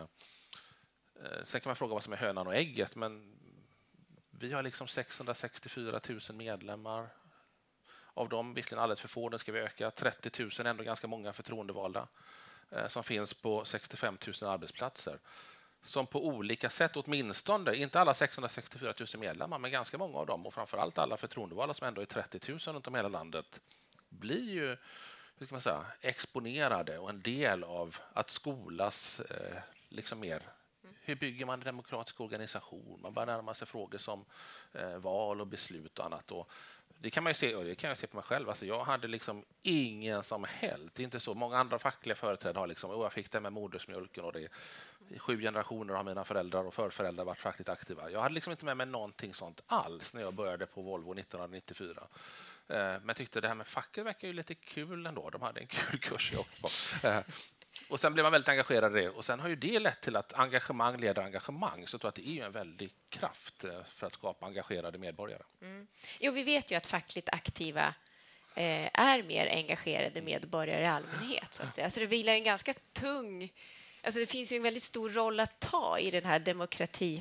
D: sen kan man fråga vad som är hönan och ägget, men vi har liksom sexhundrasextiofyra tusen medlemmar. Av dem, visserligen alldeles för få, den ska vi öka. trettio tusen, ändå ganska många förtroendevalda eh, som finns på sextiofem tusen arbetsplatser. Som på olika sätt, åtminstone, inte alla sexhundrasextiofyra tusen medlemmar, men ganska många av dem och framförallt alla förtroendevalda som ändå är trettio tusen runt om hela landet blir ju hur ska man säga, exponerade och en del av att skolas eh, liksom mer. Hur bygger man en demokratisk organisation? Man börjar närma sig frågor som eh, val och beslut och annat. Och det kan man ju se, och det kan jag se på mig själv. Alltså jag hade liksom ingen som helst. Det är inte så. Många andra fackliga företrädare har liksom, oh, jag fick det med modersmjölken och det. I sju generationer har mina föräldrar och förföräldrar varit fackligt aktiva. Jag hade liksom inte med mig någonting sånt alls när jag började på Volvo nittonhundranittiofyra. Men jag tyckte det här med facket verkar ju lite kul ändå. De hade en kul kurs jag åkte på. Och sen blev man väldigt engagerad i det. Och sen har ju det lett till att engagemang leder engagemang. Så jag tror att det är ju en väldig kraft för att skapa engagerade medborgare.
A: Mm. Jo, vi vet ju att fackligt aktiva eh, är mer engagerade medborgare i allmänhet. Så att säga. Alltså det vilar en ganska tung... Alltså det finns ju en väldigt stor roll att ta i den här demokrati...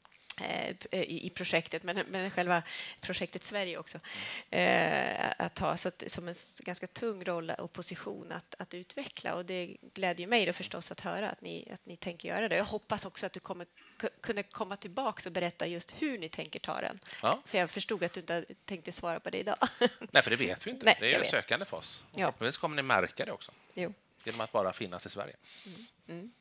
A: i projektet, men, men själva projektet Sverige också eh, att ha så att, som en ganska tung roll och position att, att utveckla, och det glädjer mig då förstås att höra att ni, att ni tänker göra det. Jag hoppas också att du kommer kunna komma tillbaka och berätta just hur ni tänker ta den. Ja. För jag förstod att du inte tänkte svara på det idag.
D: Nej, för det vet vi inte. Nej, det är ju en sökande fas.
A: Ja.
D: Förhoppningsvis kommer ni märka det också.
A: Jo.
D: Genom att bara finnas i Sverige.
A: Mm. Mm.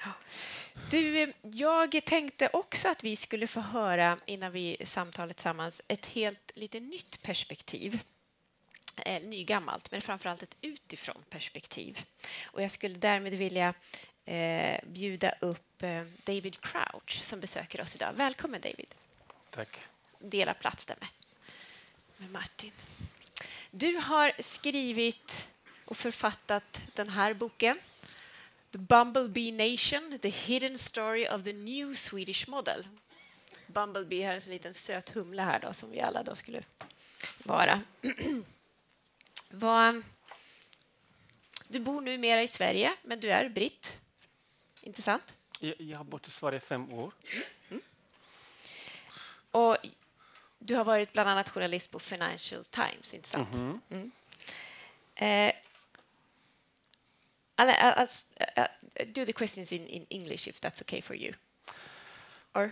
A: Du, jag tänkte också att vi skulle få höra innan vi samtalet tillsammans ett helt lite nytt perspektiv. Eh, nygammalt, men framförallt ett utifrån perspektiv. Och jag skulle därmed vilja eh, bjuda upp eh, David Crouch som besöker oss idag. Välkommen David.
E: Tack.
A: Dela plats där med, med Martin. Du har skrivit och författat den här boken. The Bumblebee Nation, the hidden story of the new Swedish model. Bumblebee här är en liten söt humla här då, som vi alla då skulle vara. Vad, du bor numera i Sverige, men du är britt. Inte sant?
E: Jag, jag har bott i Sverige fem år.
A: Mm. Och du har varit bland annat journalist på Financial Times, inte sant? Mm-hmm. Mm. Eh, I'll, I'll, I'll uh, do the questions in, in English if that's okay for you. Or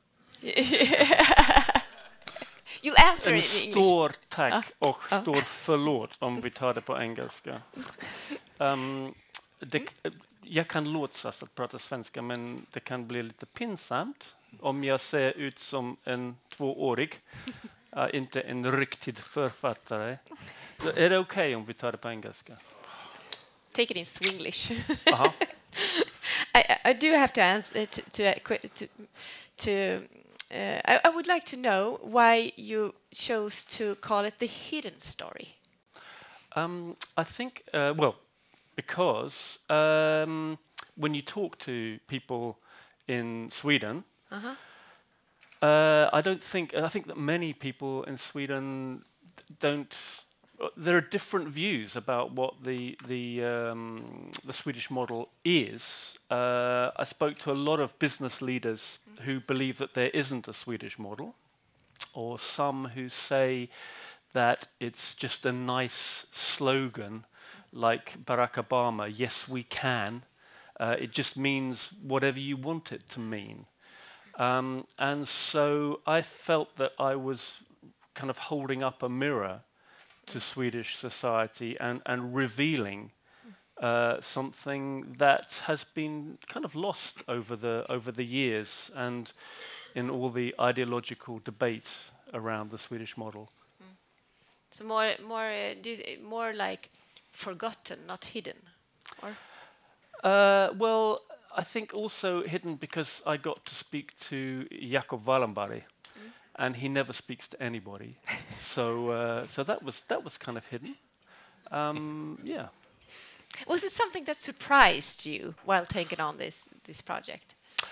A: you'll answer
E: en
A: it in English.
E: Stor tack
A: ah.
E: och
A: ah.
E: stor förlåt om vi tar det på engelska. Um, det, jag kan låtsas att prata svenska, men det kan bli lite pinsamt om jag ser ut som en tvåårig, uh, inte en riktig författare. Så är det okej okay om vi tar det på engelska?
A: Take it in Swinglish.
E: Uh-huh.
A: I, I do have to answer to to, to, to uh, I, I would like to know why you chose to call it the hidden story.
E: Um, I think, uh, well, because um, when you talk to people in Sweden, uh-huh. uh, I don't think I think that many people in Sweden don't. There are different views about what the the um, the Swedish model is. Uh, I spoke to a lot of business leaders mm. who believe that there isn't a Swedish model, or some who say that it's just a nice slogan, like Barack Obama, "Yes, we can." Uh, it just means whatever you want it to mean. Um, and so I felt that I was kind of holding up a mirror to Swedish society and, and revealing uh, something that has been kind of lost over the over the years and in all the ideological debates around the Swedish model.
A: Mm. So more more uh, more like forgotten, not hidden, or
E: uh, well, I think also hidden because I got to speak to Jacob Wallenberg, mm. and he never speaks to anybody. so uh, so that was that was kind of hidden. Um, yeah.
A: Was it something that surprised you while taking on this this project?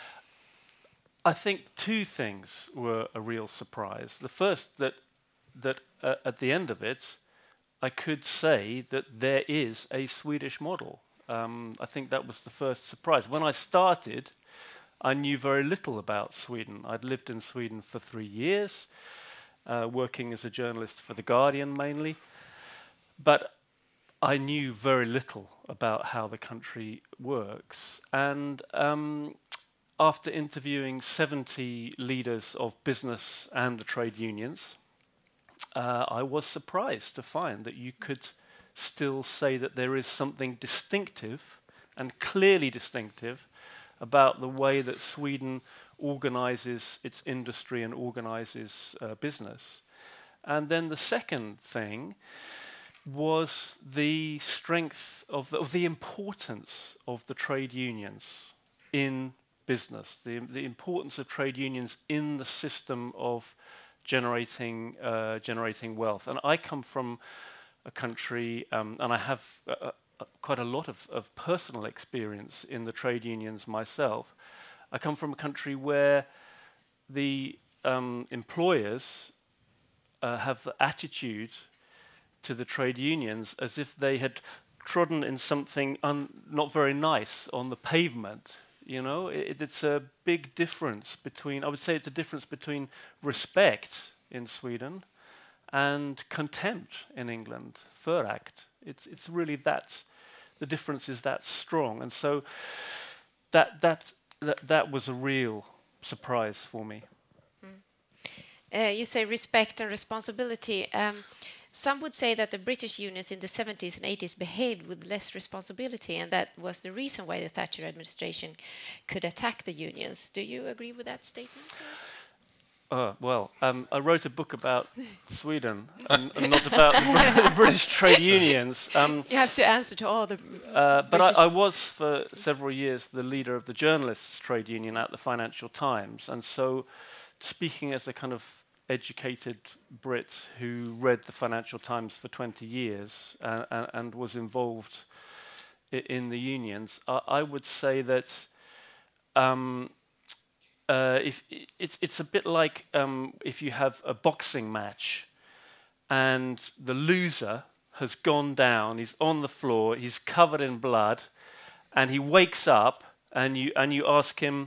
E: I think two things were a real surprise. The first, that that uh, at the end of it, I could say that there is a Swedish model. Um, I think that was the first surprise. When I started, I knew very little about Sweden. I'd lived in Sweden for three years, uh, working as a journalist for The Guardian mainly. But I knew very little about how the country works. And um, after interviewing seventy leaders of business and the trade unions, uh, I was surprised to find that you could still say that there is something distinctive and clearly distinctive about the way that Sweden organizes its industry and organizes uh, business. And then the second thing was the strength of the, of the importance of the trade unions in business, the, the importance of trade unions in the system of generating uh, generating wealth. And I come from a country, um, and I have uh, uh, quite a lot of, of personal experience in the trade unions myself. I come from a country where the um, employers uh, have the attitude to the trade unions as if they had trodden in something un not very nice on the pavement. You know, it, it's a big difference between, I would say it's a difference between respect in Sweden and contempt in England, förakt. It's it's really that, the difference is that strong, and so that that that, that was a real surprise for me.
A: Mm. Uh, you say respect and responsibility. Um, some would say that the British unions in the seventies and eighties behaved with less responsibility, and that was the reason why the Thatcher administration could attack the unions. Do you agree with that statement?
E: Uh, well, um, I wrote a book about Sweden and, and not about the, the British trade unions. Um,
A: you have to answer to all the.
E: Uh, but I, I was for several years the leader of the journalists' trade union at the Financial Times, and so speaking as a kind of educated Brit who read the Financial Times for twenty years uh, and, and was involved I, in the unions, I, I would say that. Um, Uh, if it's it's a bit like um, if you have a boxing match, and the loser has gone down. He's on the floor. He's covered in blood, and he wakes up, and you and you ask him,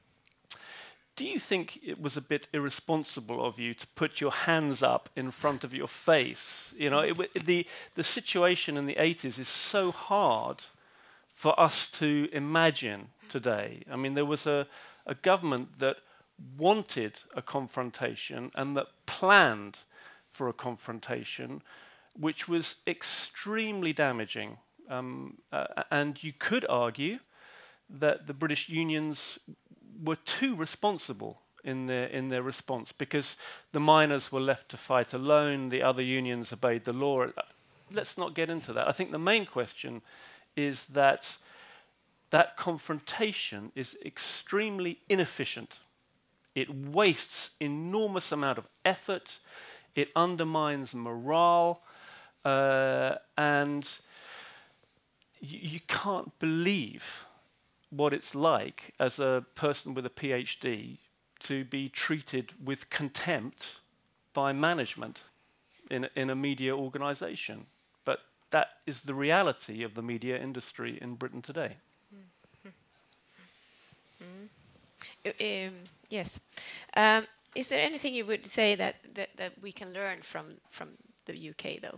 E: "Do you think it was a bit irresponsible of you to put your hands up in front of your face?" You know, it, the the situation in the eighties is so hard for us to imagine today. I mean, there was a a government that wanted a confrontation and that planned for a confrontation, which was extremely damaging. Um, uh, and you could argue that the British unions were too responsible in their in their response, because the miners were left to fight alone, the other unions obeyed the law. Let's not get into that. I think the main question is that that confrontation is extremely inefficient. It wastes enormous amount of effort, it undermines morale, uh, and you, you can't believe what it's like as a person with a PhD to be treated with contempt by management in, in a media organization. But that is the reality of the media industry in Britain today.
A: Mm. Um, yes. Um, is there anything you would say that, that, that we can learn from, from the U K, though?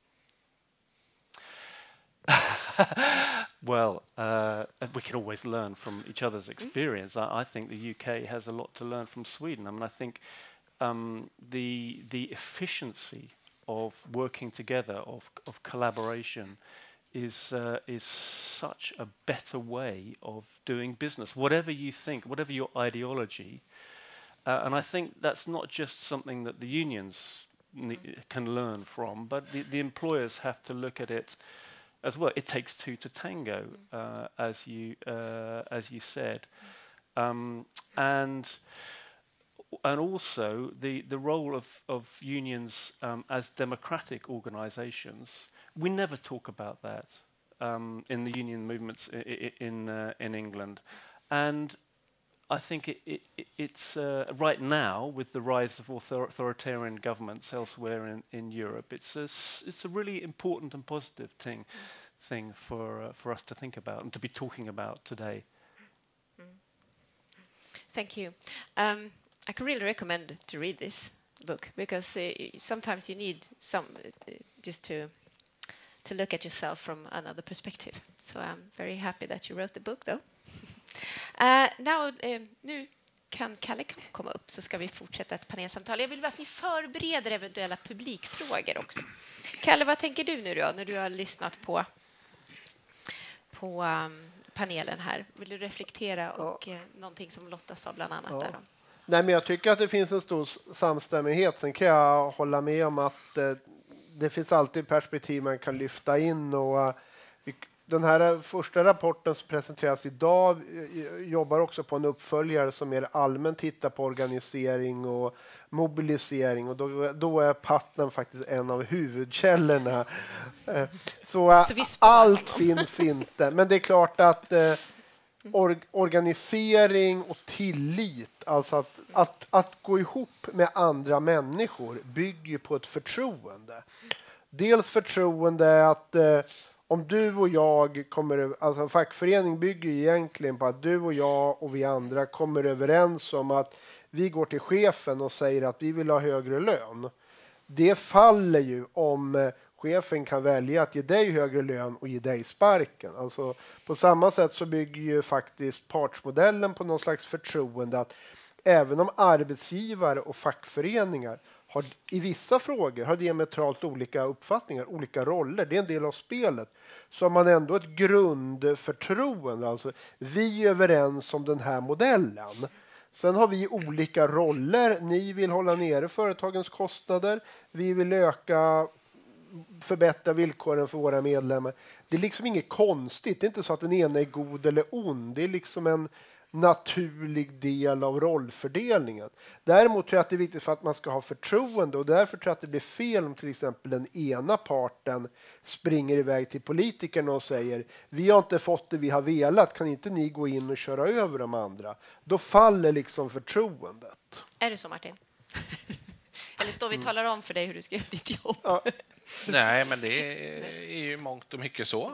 E: Well, uh, we can always learn from each other's experience. Mm. I, I think the U K has a lot to learn from Sweden. I mean, I think um, the the efficiency of working together, of of collaboration, is uh, is such a better way of doing business. Whatever you think, whatever your ideology, uh, and I think that's not just something that the unions ne- can learn from, but the, the employers have to look at it as well. It takes two to tango, uh, as you uh, as you said, um, and and also the the role of of unions um, as democratic organisations. We never talk about that um, in the union movements in in, uh, in England, and I think it, it, it's uh, right now with the rise of author authoritarian governments elsewhere in, in Europe. It's a, it's a really important and positive thing, thing for uh, for us to think about and to be talking about today.
A: Mm. Thank you. Um, I can really recommend to read this book because uh, sometimes you need some uh, just to to look at yourself from another perspective. So I'm very happy that you wrote the book, though. Uh, now, uh, nu kan Kalle komma upp så ska vi fortsätta ett panelsamtal. Jag vill att ni förbereder eventuella publikfrågor också. Kalle, vad tänker du nu då när du har lyssnat på, på um, panelen här? Vill du reflektera och ja. uh, någonting som Lotta sa bland annat ja. där? Då?
B: Nej, men jag tycker att det finns en stor samstämmighet. Sen kan jag hålla med om att uh, det finns alltid perspektiv man kan lyfta in och uh, den här första rapporten som presenteras idag jobbar också på en uppföljare som mer allmänt tittar på organisering och mobilisering och då, då är Putnam faktiskt en av huvudkällorna. Så, Så allt finns inte. Men det är klart att eh, or, organisering och tillit, alltså att, att, att gå ihop med andra människor bygger på ett förtroende. Dels förtroende att eh, om du och jag kommer, alltså en fackförening bygger egentligen på att du och jag och vi andra kommer överens om att vi går till chefen och säger att vi vill ha högre lön. Det faller ju om chefen kan välja att ge dig högre lön och ge dig sparken. Alltså på samma sätt så bygger ju faktiskt partsmodellen på någon slags förtroende att även om arbetsgivare och fackföreningar har i vissa frågor har diametralt olika uppfattningar, olika roller. Det är en del av spelet. Så har man ändå ett grundförtroende. Alltså, vi är överens om den här modellen. Sen har vi olika roller. Ni vill hålla nere företagens kostnader. Vi vill öka, förbättra villkoren för våra medlemmar. Det är liksom inget konstigt. Det är inte så att den ena är god eller ond. Det är liksom en naturlig del av rollfördelningen. Däremot tror jag att det är viktigt för att man ska ha förtroende och därför tror jag att det blir fel om till exempel den ena parten springer iväg till politikerna och säger vi har inte fått det vi har velat, kan inte ni gå in och köra över de andra? Då faller liksom förtroendet.
A: Är det så, Martin? Eller står vi och talar om för dig hur du ska göra ditt jobb?
B: Ja.
D: Nej, men det är ju mångt och mycket så.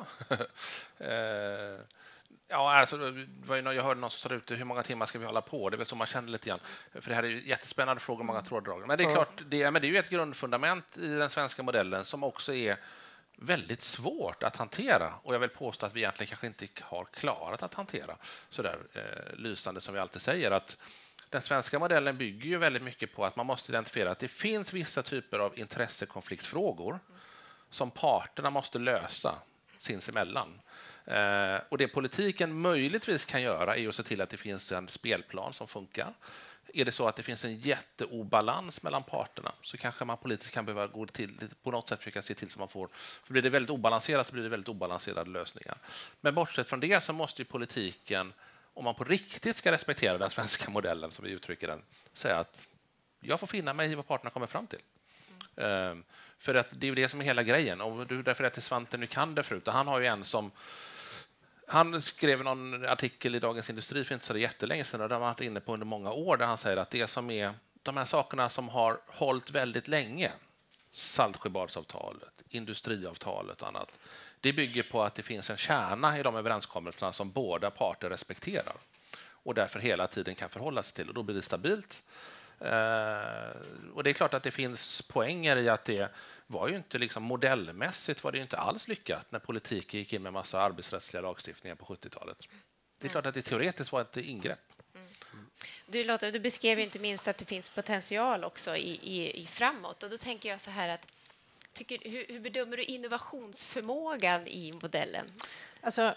D: eh, Ja, alltså, jag hörde någon som sa ut hur många timmar ska vi hålla på. Det är så man känner lite grann. För det här är ju jättespännande frågor, många tråddrag. Men det är klart, det, men det är ju ett grundfundament i den svenska modellen som också är väldigt svårt att hantera. Och jag vill påstå att vi egentligen kanske inte har klarat att hantera så där eh, lysande som vi alltid säger. Att den svenska modellen bygger ju väldigt mycket på att man måste identifiera att det finns vissa typer av intressekonfliktfrågor som parterna måste lösa sinsemellan. Eh, och det politiken möjligtvis kan göra är att se till att det finns en spelplan som funkar. Är det så att det finns en jätteobalans mellan parterna så kanske man politiskt kan behöva gå till på något sätt försöka se till så man får. För blir det väldigt obalanserat så blir det väldigt obalanserade lösningar. Men bortsett från det så måste ju politiken, om man på riktigt ska respektera den svenska modellen som vi uttrycker den, säga att jag får finna mig i vad parterna kommer fram till. Mm. Eh, för att det är ju det som är hela grejen. Och du därför att till Svante Nycander förut. Han har ju en som han skrev någon artikel i Dagens Industri för inte så jättelänge sedan och där han varit inne på under många år där han säger att det som är de här sakerna som har hållit väldigt länge, Saltsjöbadsavtalet, industriavtalet och annat, det bygger på att det finns en kärna i de överenskommelserna som båda parter respekterar och därför hela tiden kan förhålla sig till och då blir det stabilt. Uh, och det är klart att det finns poänger i att det var ju inte liksom modellmässigt var det ju inte alls lyckat när politiken gick in med massa arbetsrättsliga lagstiftningar på sjuttiotalet. Det är klart att det teoretiskt var ett ingrepp.
A: Mm. Du, Lotta, du beskrev ju inte minst att det finns potential också i, i, i framåt och då tänker jag så här att tycker, hur, hur bedömer du innovationsförmågan i modellen?
C: Alltså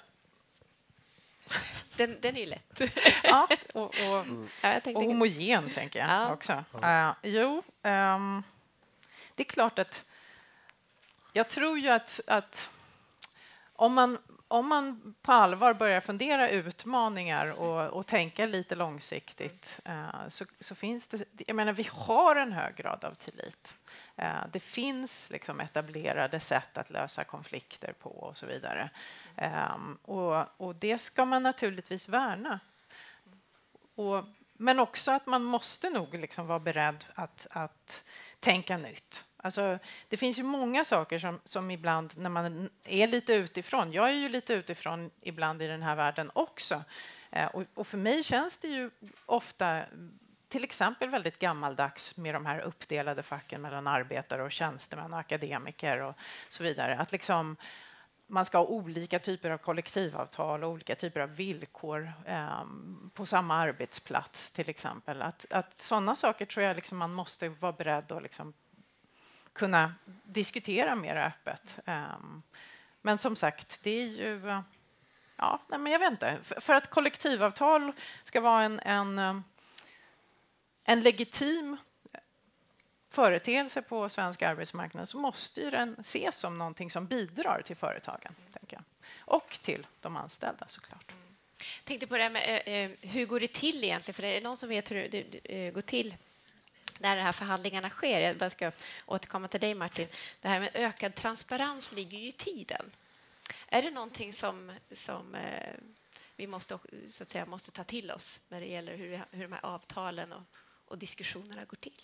A: Den, den är ju lätt.
C: Ja, och, och, mm.
A: ja, jag
C: och homogen, tänker jag ja. också. Uh, jo, um, det är klart att jag tror ju att, att om man Om man på allvar börjar fundera utmaningar och, och tänka lite långsiktigt uh, så, så finns det... Jag menar, vi har en hög grad av tillit. Uh, det finns liksom etablerade sätt att lösa konflikter på och så vidare. Um, och, och det ska man naturligtvis värna. Och, men också att man måste nog liksom vara beredd att, att tänka nytt. Alltså, det finns ju många saker som, som ibland när man är lite utifrån, jag är ju lite utifrån ibland i den här världen också, eh, och, och för mig känns det ju ofta till exempel väldigt gammaldags med de här uppdelade facken mellan arbetare och tjänstemän och akademiker och så vidare. Att liksom man ska ha olika typer av kollektivavtal och olika typer av villkor eh, på samma arbetsplats till exempel. Att, att sådana saker tror jag liksom man måste vara beredd att liksom kunna diskutera mer öppet. Um, men som sagt, det är ju... Uh, ja, nej, men jag vet inte. För, för att kollektivavtal ska vara en, en, um, en legitim företeelse på svensk arbetsmarknad så måste ju den ses som någonting som bidrar till företagen, tänker jag. Och till de anställda såklart.
A: Mm. Jag tänkte på det här med eh, hur går det till egentligen? För det är någon som vet hur det, det eh, går till när de här förhandlingarna sker. Jag bara ska återkomma till dig, Martin. Det här med ökad transparens ligger ju i tiden. Är det någonting som, som eh, vi måste, så att säga, måste ta till oss när det gäller hur, hur de här avtalen och, och diskussionerna går till?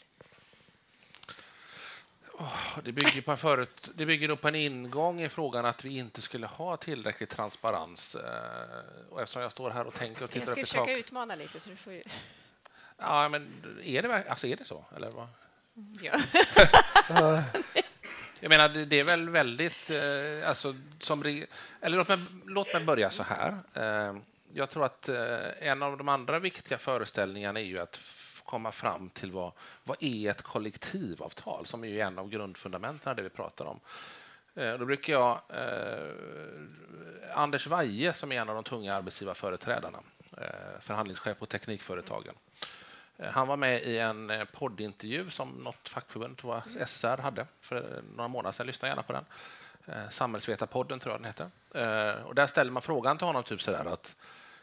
D: Oh, det bygger på en förut, det bygger då på en ingång i frågan att vi inte skulle ha tillräcklig transparens. Eh, och eftersom jag står här och tänker och tittar upp
A: Jag ska försöka utmana lite så du får ju...
D: Ja, men är det, alltså är det så? Eller vad?
A: Ja.
D: Jag menar, det är väl väldigt... Eh, alltså, som, eller låt mig, låt mig börja så här. Eh, jag tror att eh, en av de andra viktiga föreställningarna är ju att f- komma fram till vad, vad är ett kollektivavtal, som är ju en av grundfundamenten av det vi pratar om. Eh, då brukar jag... Eh, Anders Weihe, som är en av de tunga arbetsgivarföreträdarna, eh, förhandlingschef på Teknikföretagen. Han var med i en poddintervju som något fackförbund, tror jag, S S R hade för några månader sedan. Lyssna gärna på den. Samhällsvetarpodden tror jag den heter. Och där ställer man frågan till honom typ så där att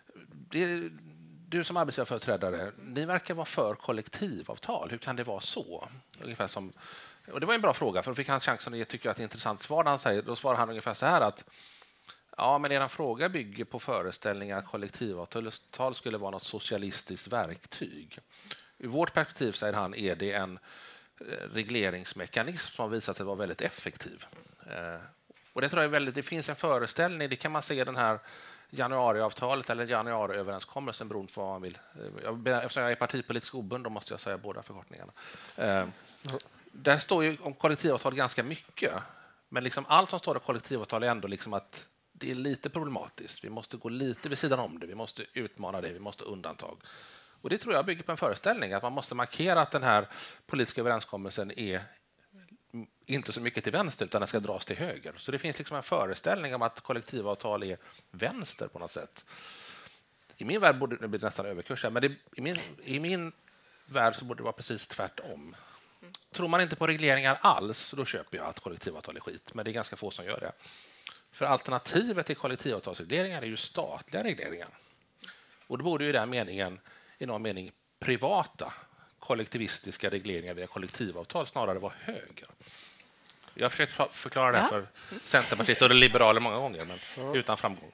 D: du som arbetsgivarföreträdare, ni verkar vara för kollektivavtal. Hur kan det vara så? Ungefär som, och det var en bra fråga, för då fick han chansen att ge, tycker jag, ett intressant svar. Han säger, då svarar han ungefär så här att ja, men er fråga bygger på föreställningar att kollektivavtal skulle vara något socialistiskt verktyg. Ur vårt perspektiv, säger han, är det en regleringsmekanism som visat sig vara väldigt effektiv. Och det tror jag är väldigt, det finns en föreställning, det kan man se i den här januariavtalet eller januariöverenskommelsen beroende på vad man vill. Eftersom jag är partipolitisk obund, då måste jag säga båda förkortningarna. Där står ju om kollektivavtal ganska mycket. Men liksom allt som står i kollektivavtal är ändå liksom att det är lite problematiskt. Vi måste gå lite vid sidan om det. Vi måste utmana det. Vi måste undantag. Och det tror jag bygger på en föreställning att man måste markera att den här politiska överenskommelsen är inte så mycket till vänster utan den ska dras till höger. Så det finns liksom en föreställning om att kollektivavtal är vänster på något sätt. I min värld borde det bli nästan överkurs, men det, i, min, i min värld så borde det vara precis tvärtom. Tror man inte på regleringar alls, då köper jag att kollektivavtal är skit. Men det är ganska få som gör det. För alternativet till kollektivavtalsregleringar är ju statliga regleringar. Och då borde ju den meningen, i någon mening, privata kollektivistiska regleringar via kollektivavtal snarare vara höger. Jag har försökt förklara det här för centerpartister och liberaler många gånger, men ja. utan framgång.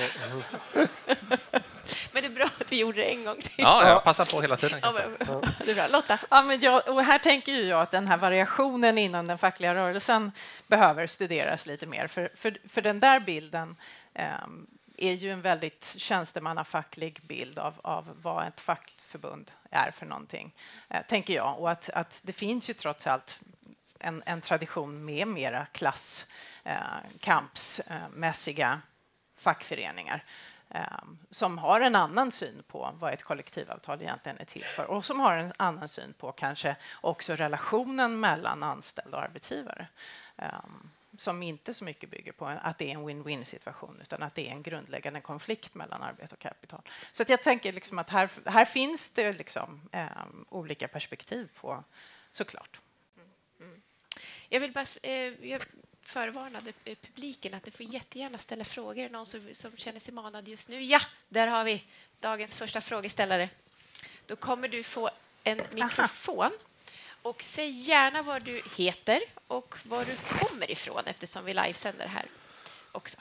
A: Men det är bra att vi gjorde det en gång till.
D: Ja, jag passar på hela tiden.
A: Ja, men, det är bra. Lotta?
C: Ja, men jag, och här tänker ju jag att den här variationen inom den fackliga rörelsen behöver studeras lite mer. För, för, för den där bilden eh, är ju en väldigt tjänstemannafacklig bild av, av vad ett fackförbund är för någonting, eh, tänker jag. Och att, att det finns ju trots allt en, en tradition med mera klasskampsmässiga eh, fackföreningar som har en annan syn på vad ett kollektivavtal egentligen är till för och som har en annan syn på kanske också relationen mellan anställd och arbetsgivare som inte så mycket bygger på att det är en win-win situation utan att det är en grundläggande konflikt mellan arbete och kapital. Så att jag tänker liksom att här, här finns det liksom, eh, olika perspektiv på, såklart.
A: Mm. Jag vill bara... Eh, jag förvarnade publiken att ni får jättegärna ställa frågor. Är någon som, som känner sig manad just nu? Ja, där har vi dagens första frågeställare. Då kommer du få en mikrofon. Och säg gärna vad du heter och var du kommer ifrån eftersom vi livesänder här också.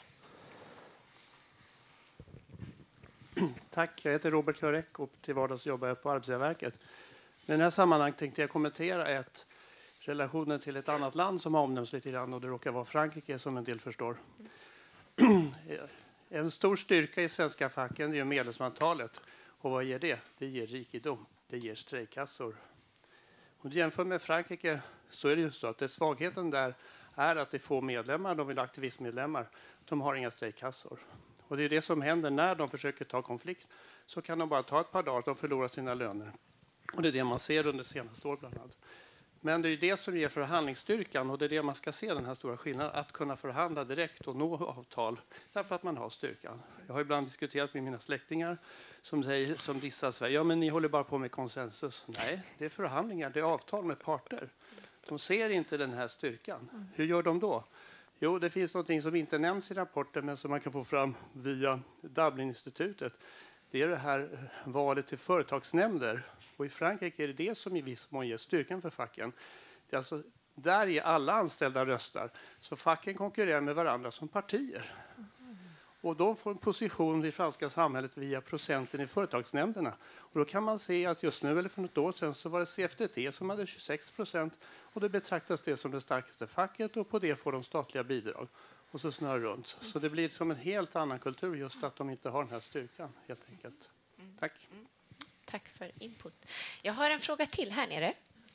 F: Tack, jag heter Robert Körek och till vardags jobbar jag på Arbetsgivarverket. Men i det här sammanhanget tänkte jag kommentera ett relationen till ett annat land som omnämns lite grann och det råkar vara Frankrike som en del förstår. Mm. En stor styrka i svenska facken är ju medlemsantalet. Och vad ger det? Det ger rikedom. Det ger strejkkassor. Om du jämför med Frankrike så är det just så att det svagheten där är att det är få medlemmar, de vill ha aktivistmedlemmar. De har inga strejkkassor. Och det är det som händer när de försöker ta konflikt. Så kan de bara ta ett par dagar, de förlorar sina löner. Och det är det man ser under senaste år bland annat. Men det är det som ger förhandlingsstyrkan och det är det man ska se den här stora skillnaden. Att kunna förhandla direkt och nå avtal därför att man har styrkan. Jag har ibland diskuterat med mina släktingar som, säger, som dissar Sverige. Ja, men ni håller bara på med konsensus. Nej, det är förhandlingar, det är avtal med parter. De ser inte den här styrkan. Hur gör de då? Jo, det finns något som inte nämns i rapporten men som man kan få fram via Dublininstitutet. Det är det här valet till företagsnämnder. Och i Frankrike är det det som i viss mån ger styrkan för facken. Det är alltså, där är alla anställda röstar. Så facken konkurrerar med varandra som partier. Och de får en position i franska samhället via procenten i företagsnämnderna. Och då kan man se att just nu, eller för något år sedan, så var det C F D T som hade tjugosex procent. Och det betraktas det som det starkaste facket och på det får de statliga bidrag. Och så snurrar runt. Så det blir som en helt annan kultur just att de inte har den här styrkan helt enkelt. Tack.
A: Mm. Tack för input. Jag har en fråga till här nere.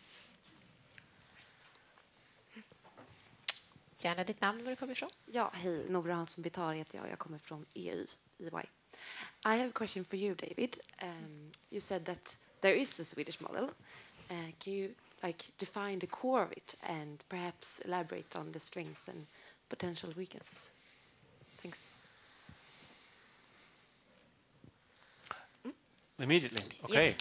A: Gärna ditt namn, var du kommer ifrån.
G: Ja, hej. Nobra Hansson Bitar heter jag. Jag kommer från E U, E Y. I have a question for you, David. Um, you said that there is a Swedish model. Uh, can you like define the core of it and perhaps elaborate on the strengths and potential weaknesses? Thanks.
E: Immediately, okay.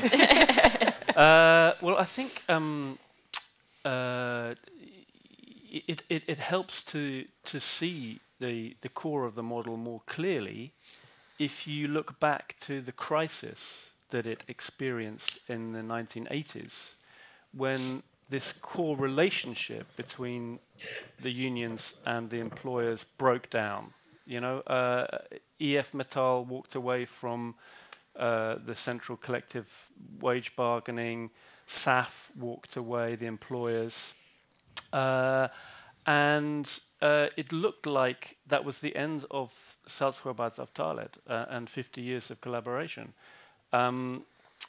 E: uh, well, I think um, uh, it, it it helps to to see the the core of the model more clearly if you look back to the crisis that it experienced in the nineteen eighties, when this core relationship between the unions and the employers broke down. You know, uh, E F Metal walked away from Uh, the central collective wage bargaining, S A F walked away, the employers, uh, and uh, it looked like that was the end of Saltsjöbadsavtalet uh, and fifty years of collaboration. Um,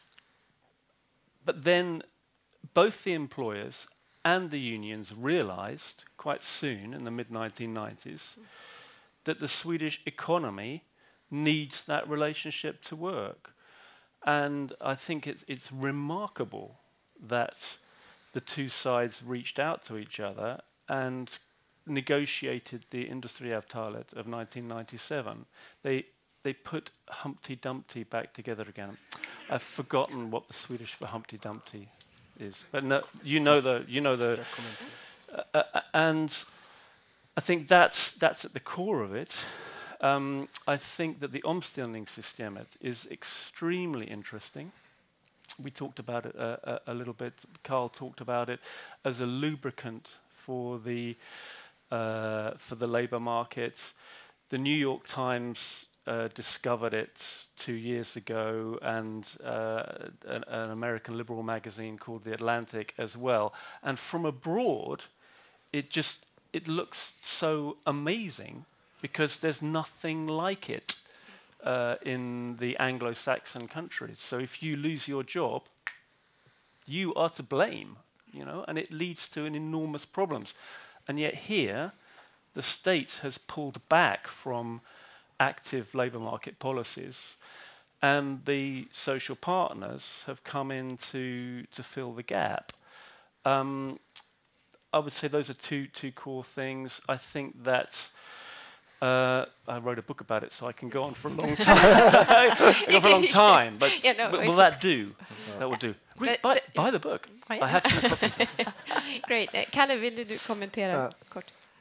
E: but then both the employers and the unions realized quite soon in the mid nineteen nineties that the Swedish economy needs that relationship to work. And I think it's, it's remarkable that the two sides reached out to each other and negotiated the Industriavtalet of nineteen ninety-seven. They they put Humpty Dumpty back together again. I've forgotten what the Swedish for Humpty Dumpty is, but no, you know the you know the uh, uh, and I think that's that's at the core of it. Um, I think that the omställningssystemet is extremely interesting. We talked about it uh, a, a little bit. Carl talked about it as a lubricant for the uh, for the labour market. The New York Times uh, discovered it two years ago, and uh, an, an American liberal magazine called The Atlantic as well. And from abroad, it just it looks so amazing, because there's nothing like it uh, in the Anglo-Saxon countries. So if you lose your job, you are to blame, you know, and it leads to an enormous problems. And yet here, the state has pulled back from active labour market policies, and the social partners have come in to, to fill the gap. Um, I would say those are two, two core things. I think that Uh, I wrote a book about it, so I can go on for a long time. I can go for a long time, but, yeah, no, but will that do? That will do. Read, buy, buy the book. I have some copies.
A: Great. Uh, Kalle, vill du kommentera
B: uh,
A: kort?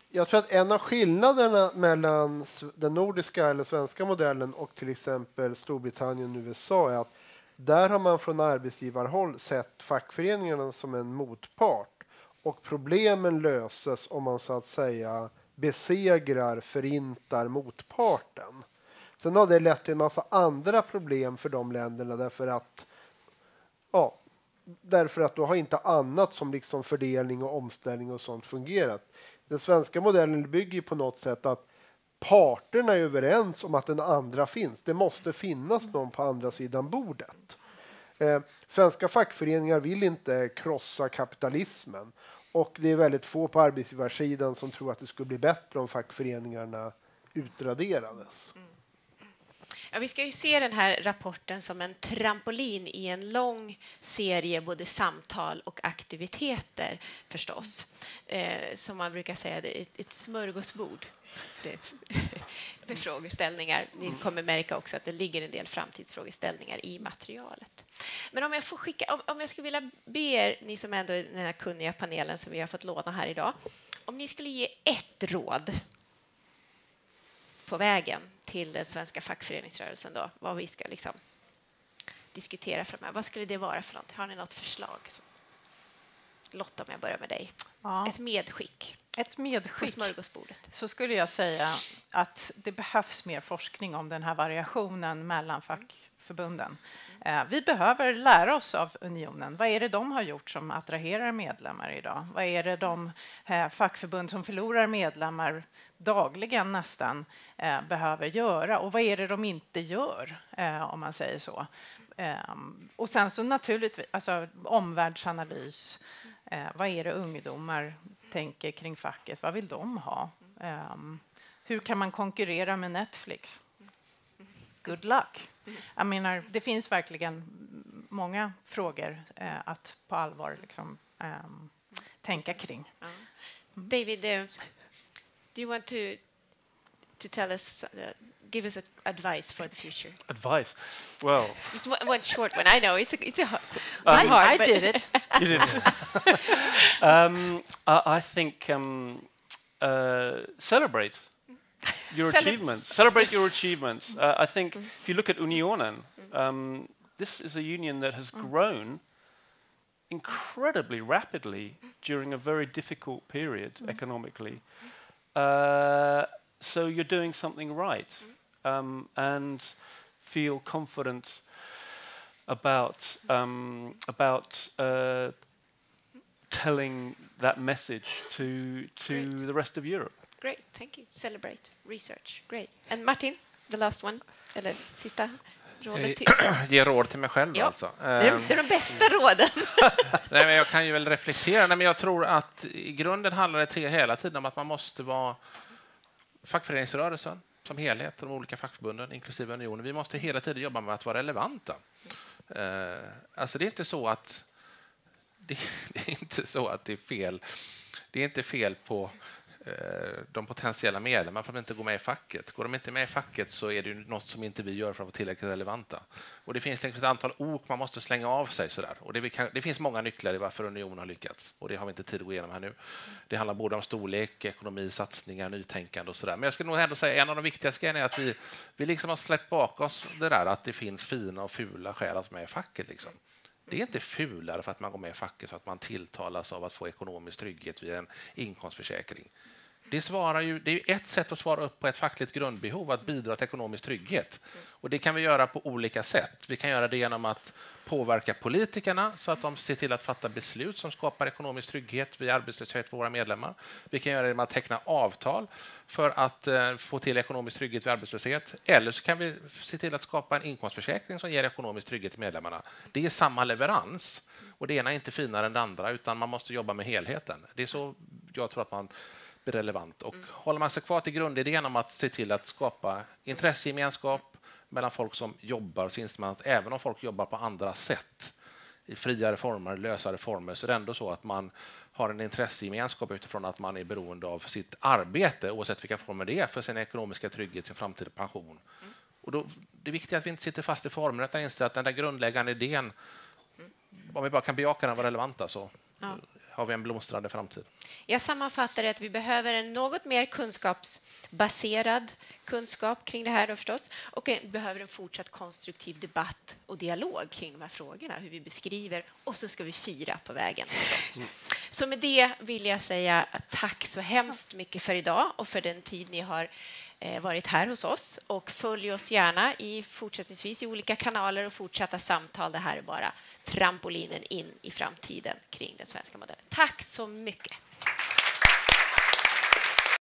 B: jag tror att en av skillnaderna mellan den nordiska eller svenska modellen och till exempel Storbritannien och U S A är att där har man från arbetsgivarhåll sett fackföreningarna som en motpart och problemen löses om man så att säga besegrar, förintar motparten. Sen har det lett till en massa andra problem för de länderna därför att ja, därför att då har inte annat som liksom fördelning och omställning och sånt fungerat. Den svenska modellen bygger på något sätt att parterna är överens om att den andra finns. Det måste finnas någon på andra sidan bordet. Eh, svenska fackföreningar vill inte krossa kapitalismen. Och det är väldigt få på arbetsgivarsidan som tror att det skulle bli bättre om fackföreningarna utraderades.
A: Mm. Ja, vi ska ju se den här rapporten som en trampolin i en lång serie både samtal och aktiviteter förstås. Eh, som man brukar säga, det är ett, ett smörgåsbord det, med frågeställningar. Ni kommer märka också att det ligger en del framtidsfrågeställningar i materialet. Men om jag får skicka, om, om jag skulle vilja be er, ni som ändå är den här kunniga panelen som vi har fått låna här idag, om ni skulle ge ett råd på vägen till den svenska fackföreningsrörelsen då, vad vi ska liksom diskutera framöver. Vad skulle det vara för något? Har ni något förslag? Lotta, om jag börjar med dig.
C: Ja.
A: Ett medskick.
C: Ett medskick.
A: På smörgåsbordet.
C: Så skulle jag säga att det behövs mer forskning om den här variationen mellan fackförbunden. Eh, vi behöver lära oss av unionen. Vad är det de har gjort som attraherar medlemmar idag? Vad är det de eh, fackförbund som förlorar medlemmar dagligen nästan eh, behöver göra? Och vad är det de inte gör, eh, om man säger så? Eh, och sen så naturligtvis alltså, omvärldsanalys. Eh, vad är det ungdomar tänker kring facket? Vad vill de ha? Eh, hur kan man konkurrera med Netflix? Good luck. Jag menar, det finns verkligen många frågor eh, att på allvar liksom, eh, tänka kring.
A: David, uh, do you want to to tell us, uh, give us a, advice for the future?
E: Advice? Well,
A: just one, one short one. I know it's a, it's a hard.
E: Um,
C: I,
A: hard,
C: I
A: but
C: did it.
E: you did. um, I, I think um, uh, celebrate your
A: Celeb-
E: achievements. Celebrate your achievements. Uh, I think if you look at Unionen, um, this is a union that has grown incredibly rapidly during a very difficult period economically. Uh, so you're doing something right, um, and feel confident about um, about uh, telling that message to to
A: Great.
E: the rest of Europe.
A: Great, thank you. Celebrate, research, great. And Martin, the last one, eller sista rådet till.
D: Ge råd till mig själv
A: Ja,
D: alltså.
A: det är, de- det är de bästa råden.
D: Nej, men jag kan ju väl reflektera. Nej, men jag tror att i grunden handlar det till hela tiden om att man måste vara fackföreningsrörelsen som helhet, de olika fackförbunden, inklusive unionen. Vi måste hela tiden jobba med att vara relevanta. Eh, alltså det är inte så att det, det är inte så att det är fel. Det är inte fel på de potentiella medlemmarna för att de inte går med i facket. Går de inte med i facket så är det ju något som inte vi gör för att vara tillräckligt relevanta. Och det finns liksom ett antal ok man måste slänga av sig. Sådär. Och det, kan, det finns många nycklar i varför unionen har lyckats. Och det har vi inte tid att gå igenom här nu. Det handlar både om storlek, ekonomi, satsningar, nytänkande och sådär. Men jag skulle nog ändå säga en av de viktigaste grejerna är att vi, vi liksom har släppt bak oss det där att det finns fina och fula skäl att vara med i facket. Liksom. Det är inte fulare för att man går med i facket så att man tilltalas av att få ekonomisk trygghet via en inkomstförsäkring. Det, svarar ju, det är ju ett sätt att svara upp på ett fackligt grundbehov, att bidra till ekonomisk trygghet. Och det kan vi göra på olika sätt. Vi kan göra det genom att påverka politikerna så att de ser till att fatta beslut som skapar ekonomisk trygghet vid arbetslöshet för våra medlemmar. Vi kan göra det genom att teckna avtal för att eh, få till ekonomisk trygghet vid arbetslöshet. Eller så kan vi se till att skapa en inkomstförsäkring som ger ekonomisk trygghet till medlemmarna. Det är samma leverans. Och det ena är inte finare än det andra, utan man måste jobba med helheten. Det är så jag tror att man blir relevant. Och håller man sig kvar till grundidén om att se till att skapa intressegemenskap mellan folk som jobbar, så inser man att även om folk jobbar på andra sätt, i friare former, lösare former, så är det ändå så att man har en intressegemenskap utifrån att man är beroende av sitt arbete, oavsett vilka former det är, för sin ekonomiska trygghet, sin framtida pension. Mm. Och då, det är viktigt att vi inte sitter fast i former, utan inser att den där grundläggande idén, om vi bara kan bejaka den, vara relevanta, så
A: ja.
D: har vi en blomstrande framtid.
A: Jag sammanfattar att vi behöver en något mer kunskapsbaserad kunskap kring det här då förstås, och vi behöver en fortsatt konstruktiv debatt och dialog kring de här frågorna, hur vi beskriver, och så ska vi fira på vägen förstås. Så med det vill jag säga tack så hemskt mycket för idag och för den tid ni har varit här hos oss, och följ oss gärna i fortsättningsvis i olika kanaler och fortsatta samtal. Det här är bara trampolinen in i framtiden kring den svenska modellen. Tack så mycket.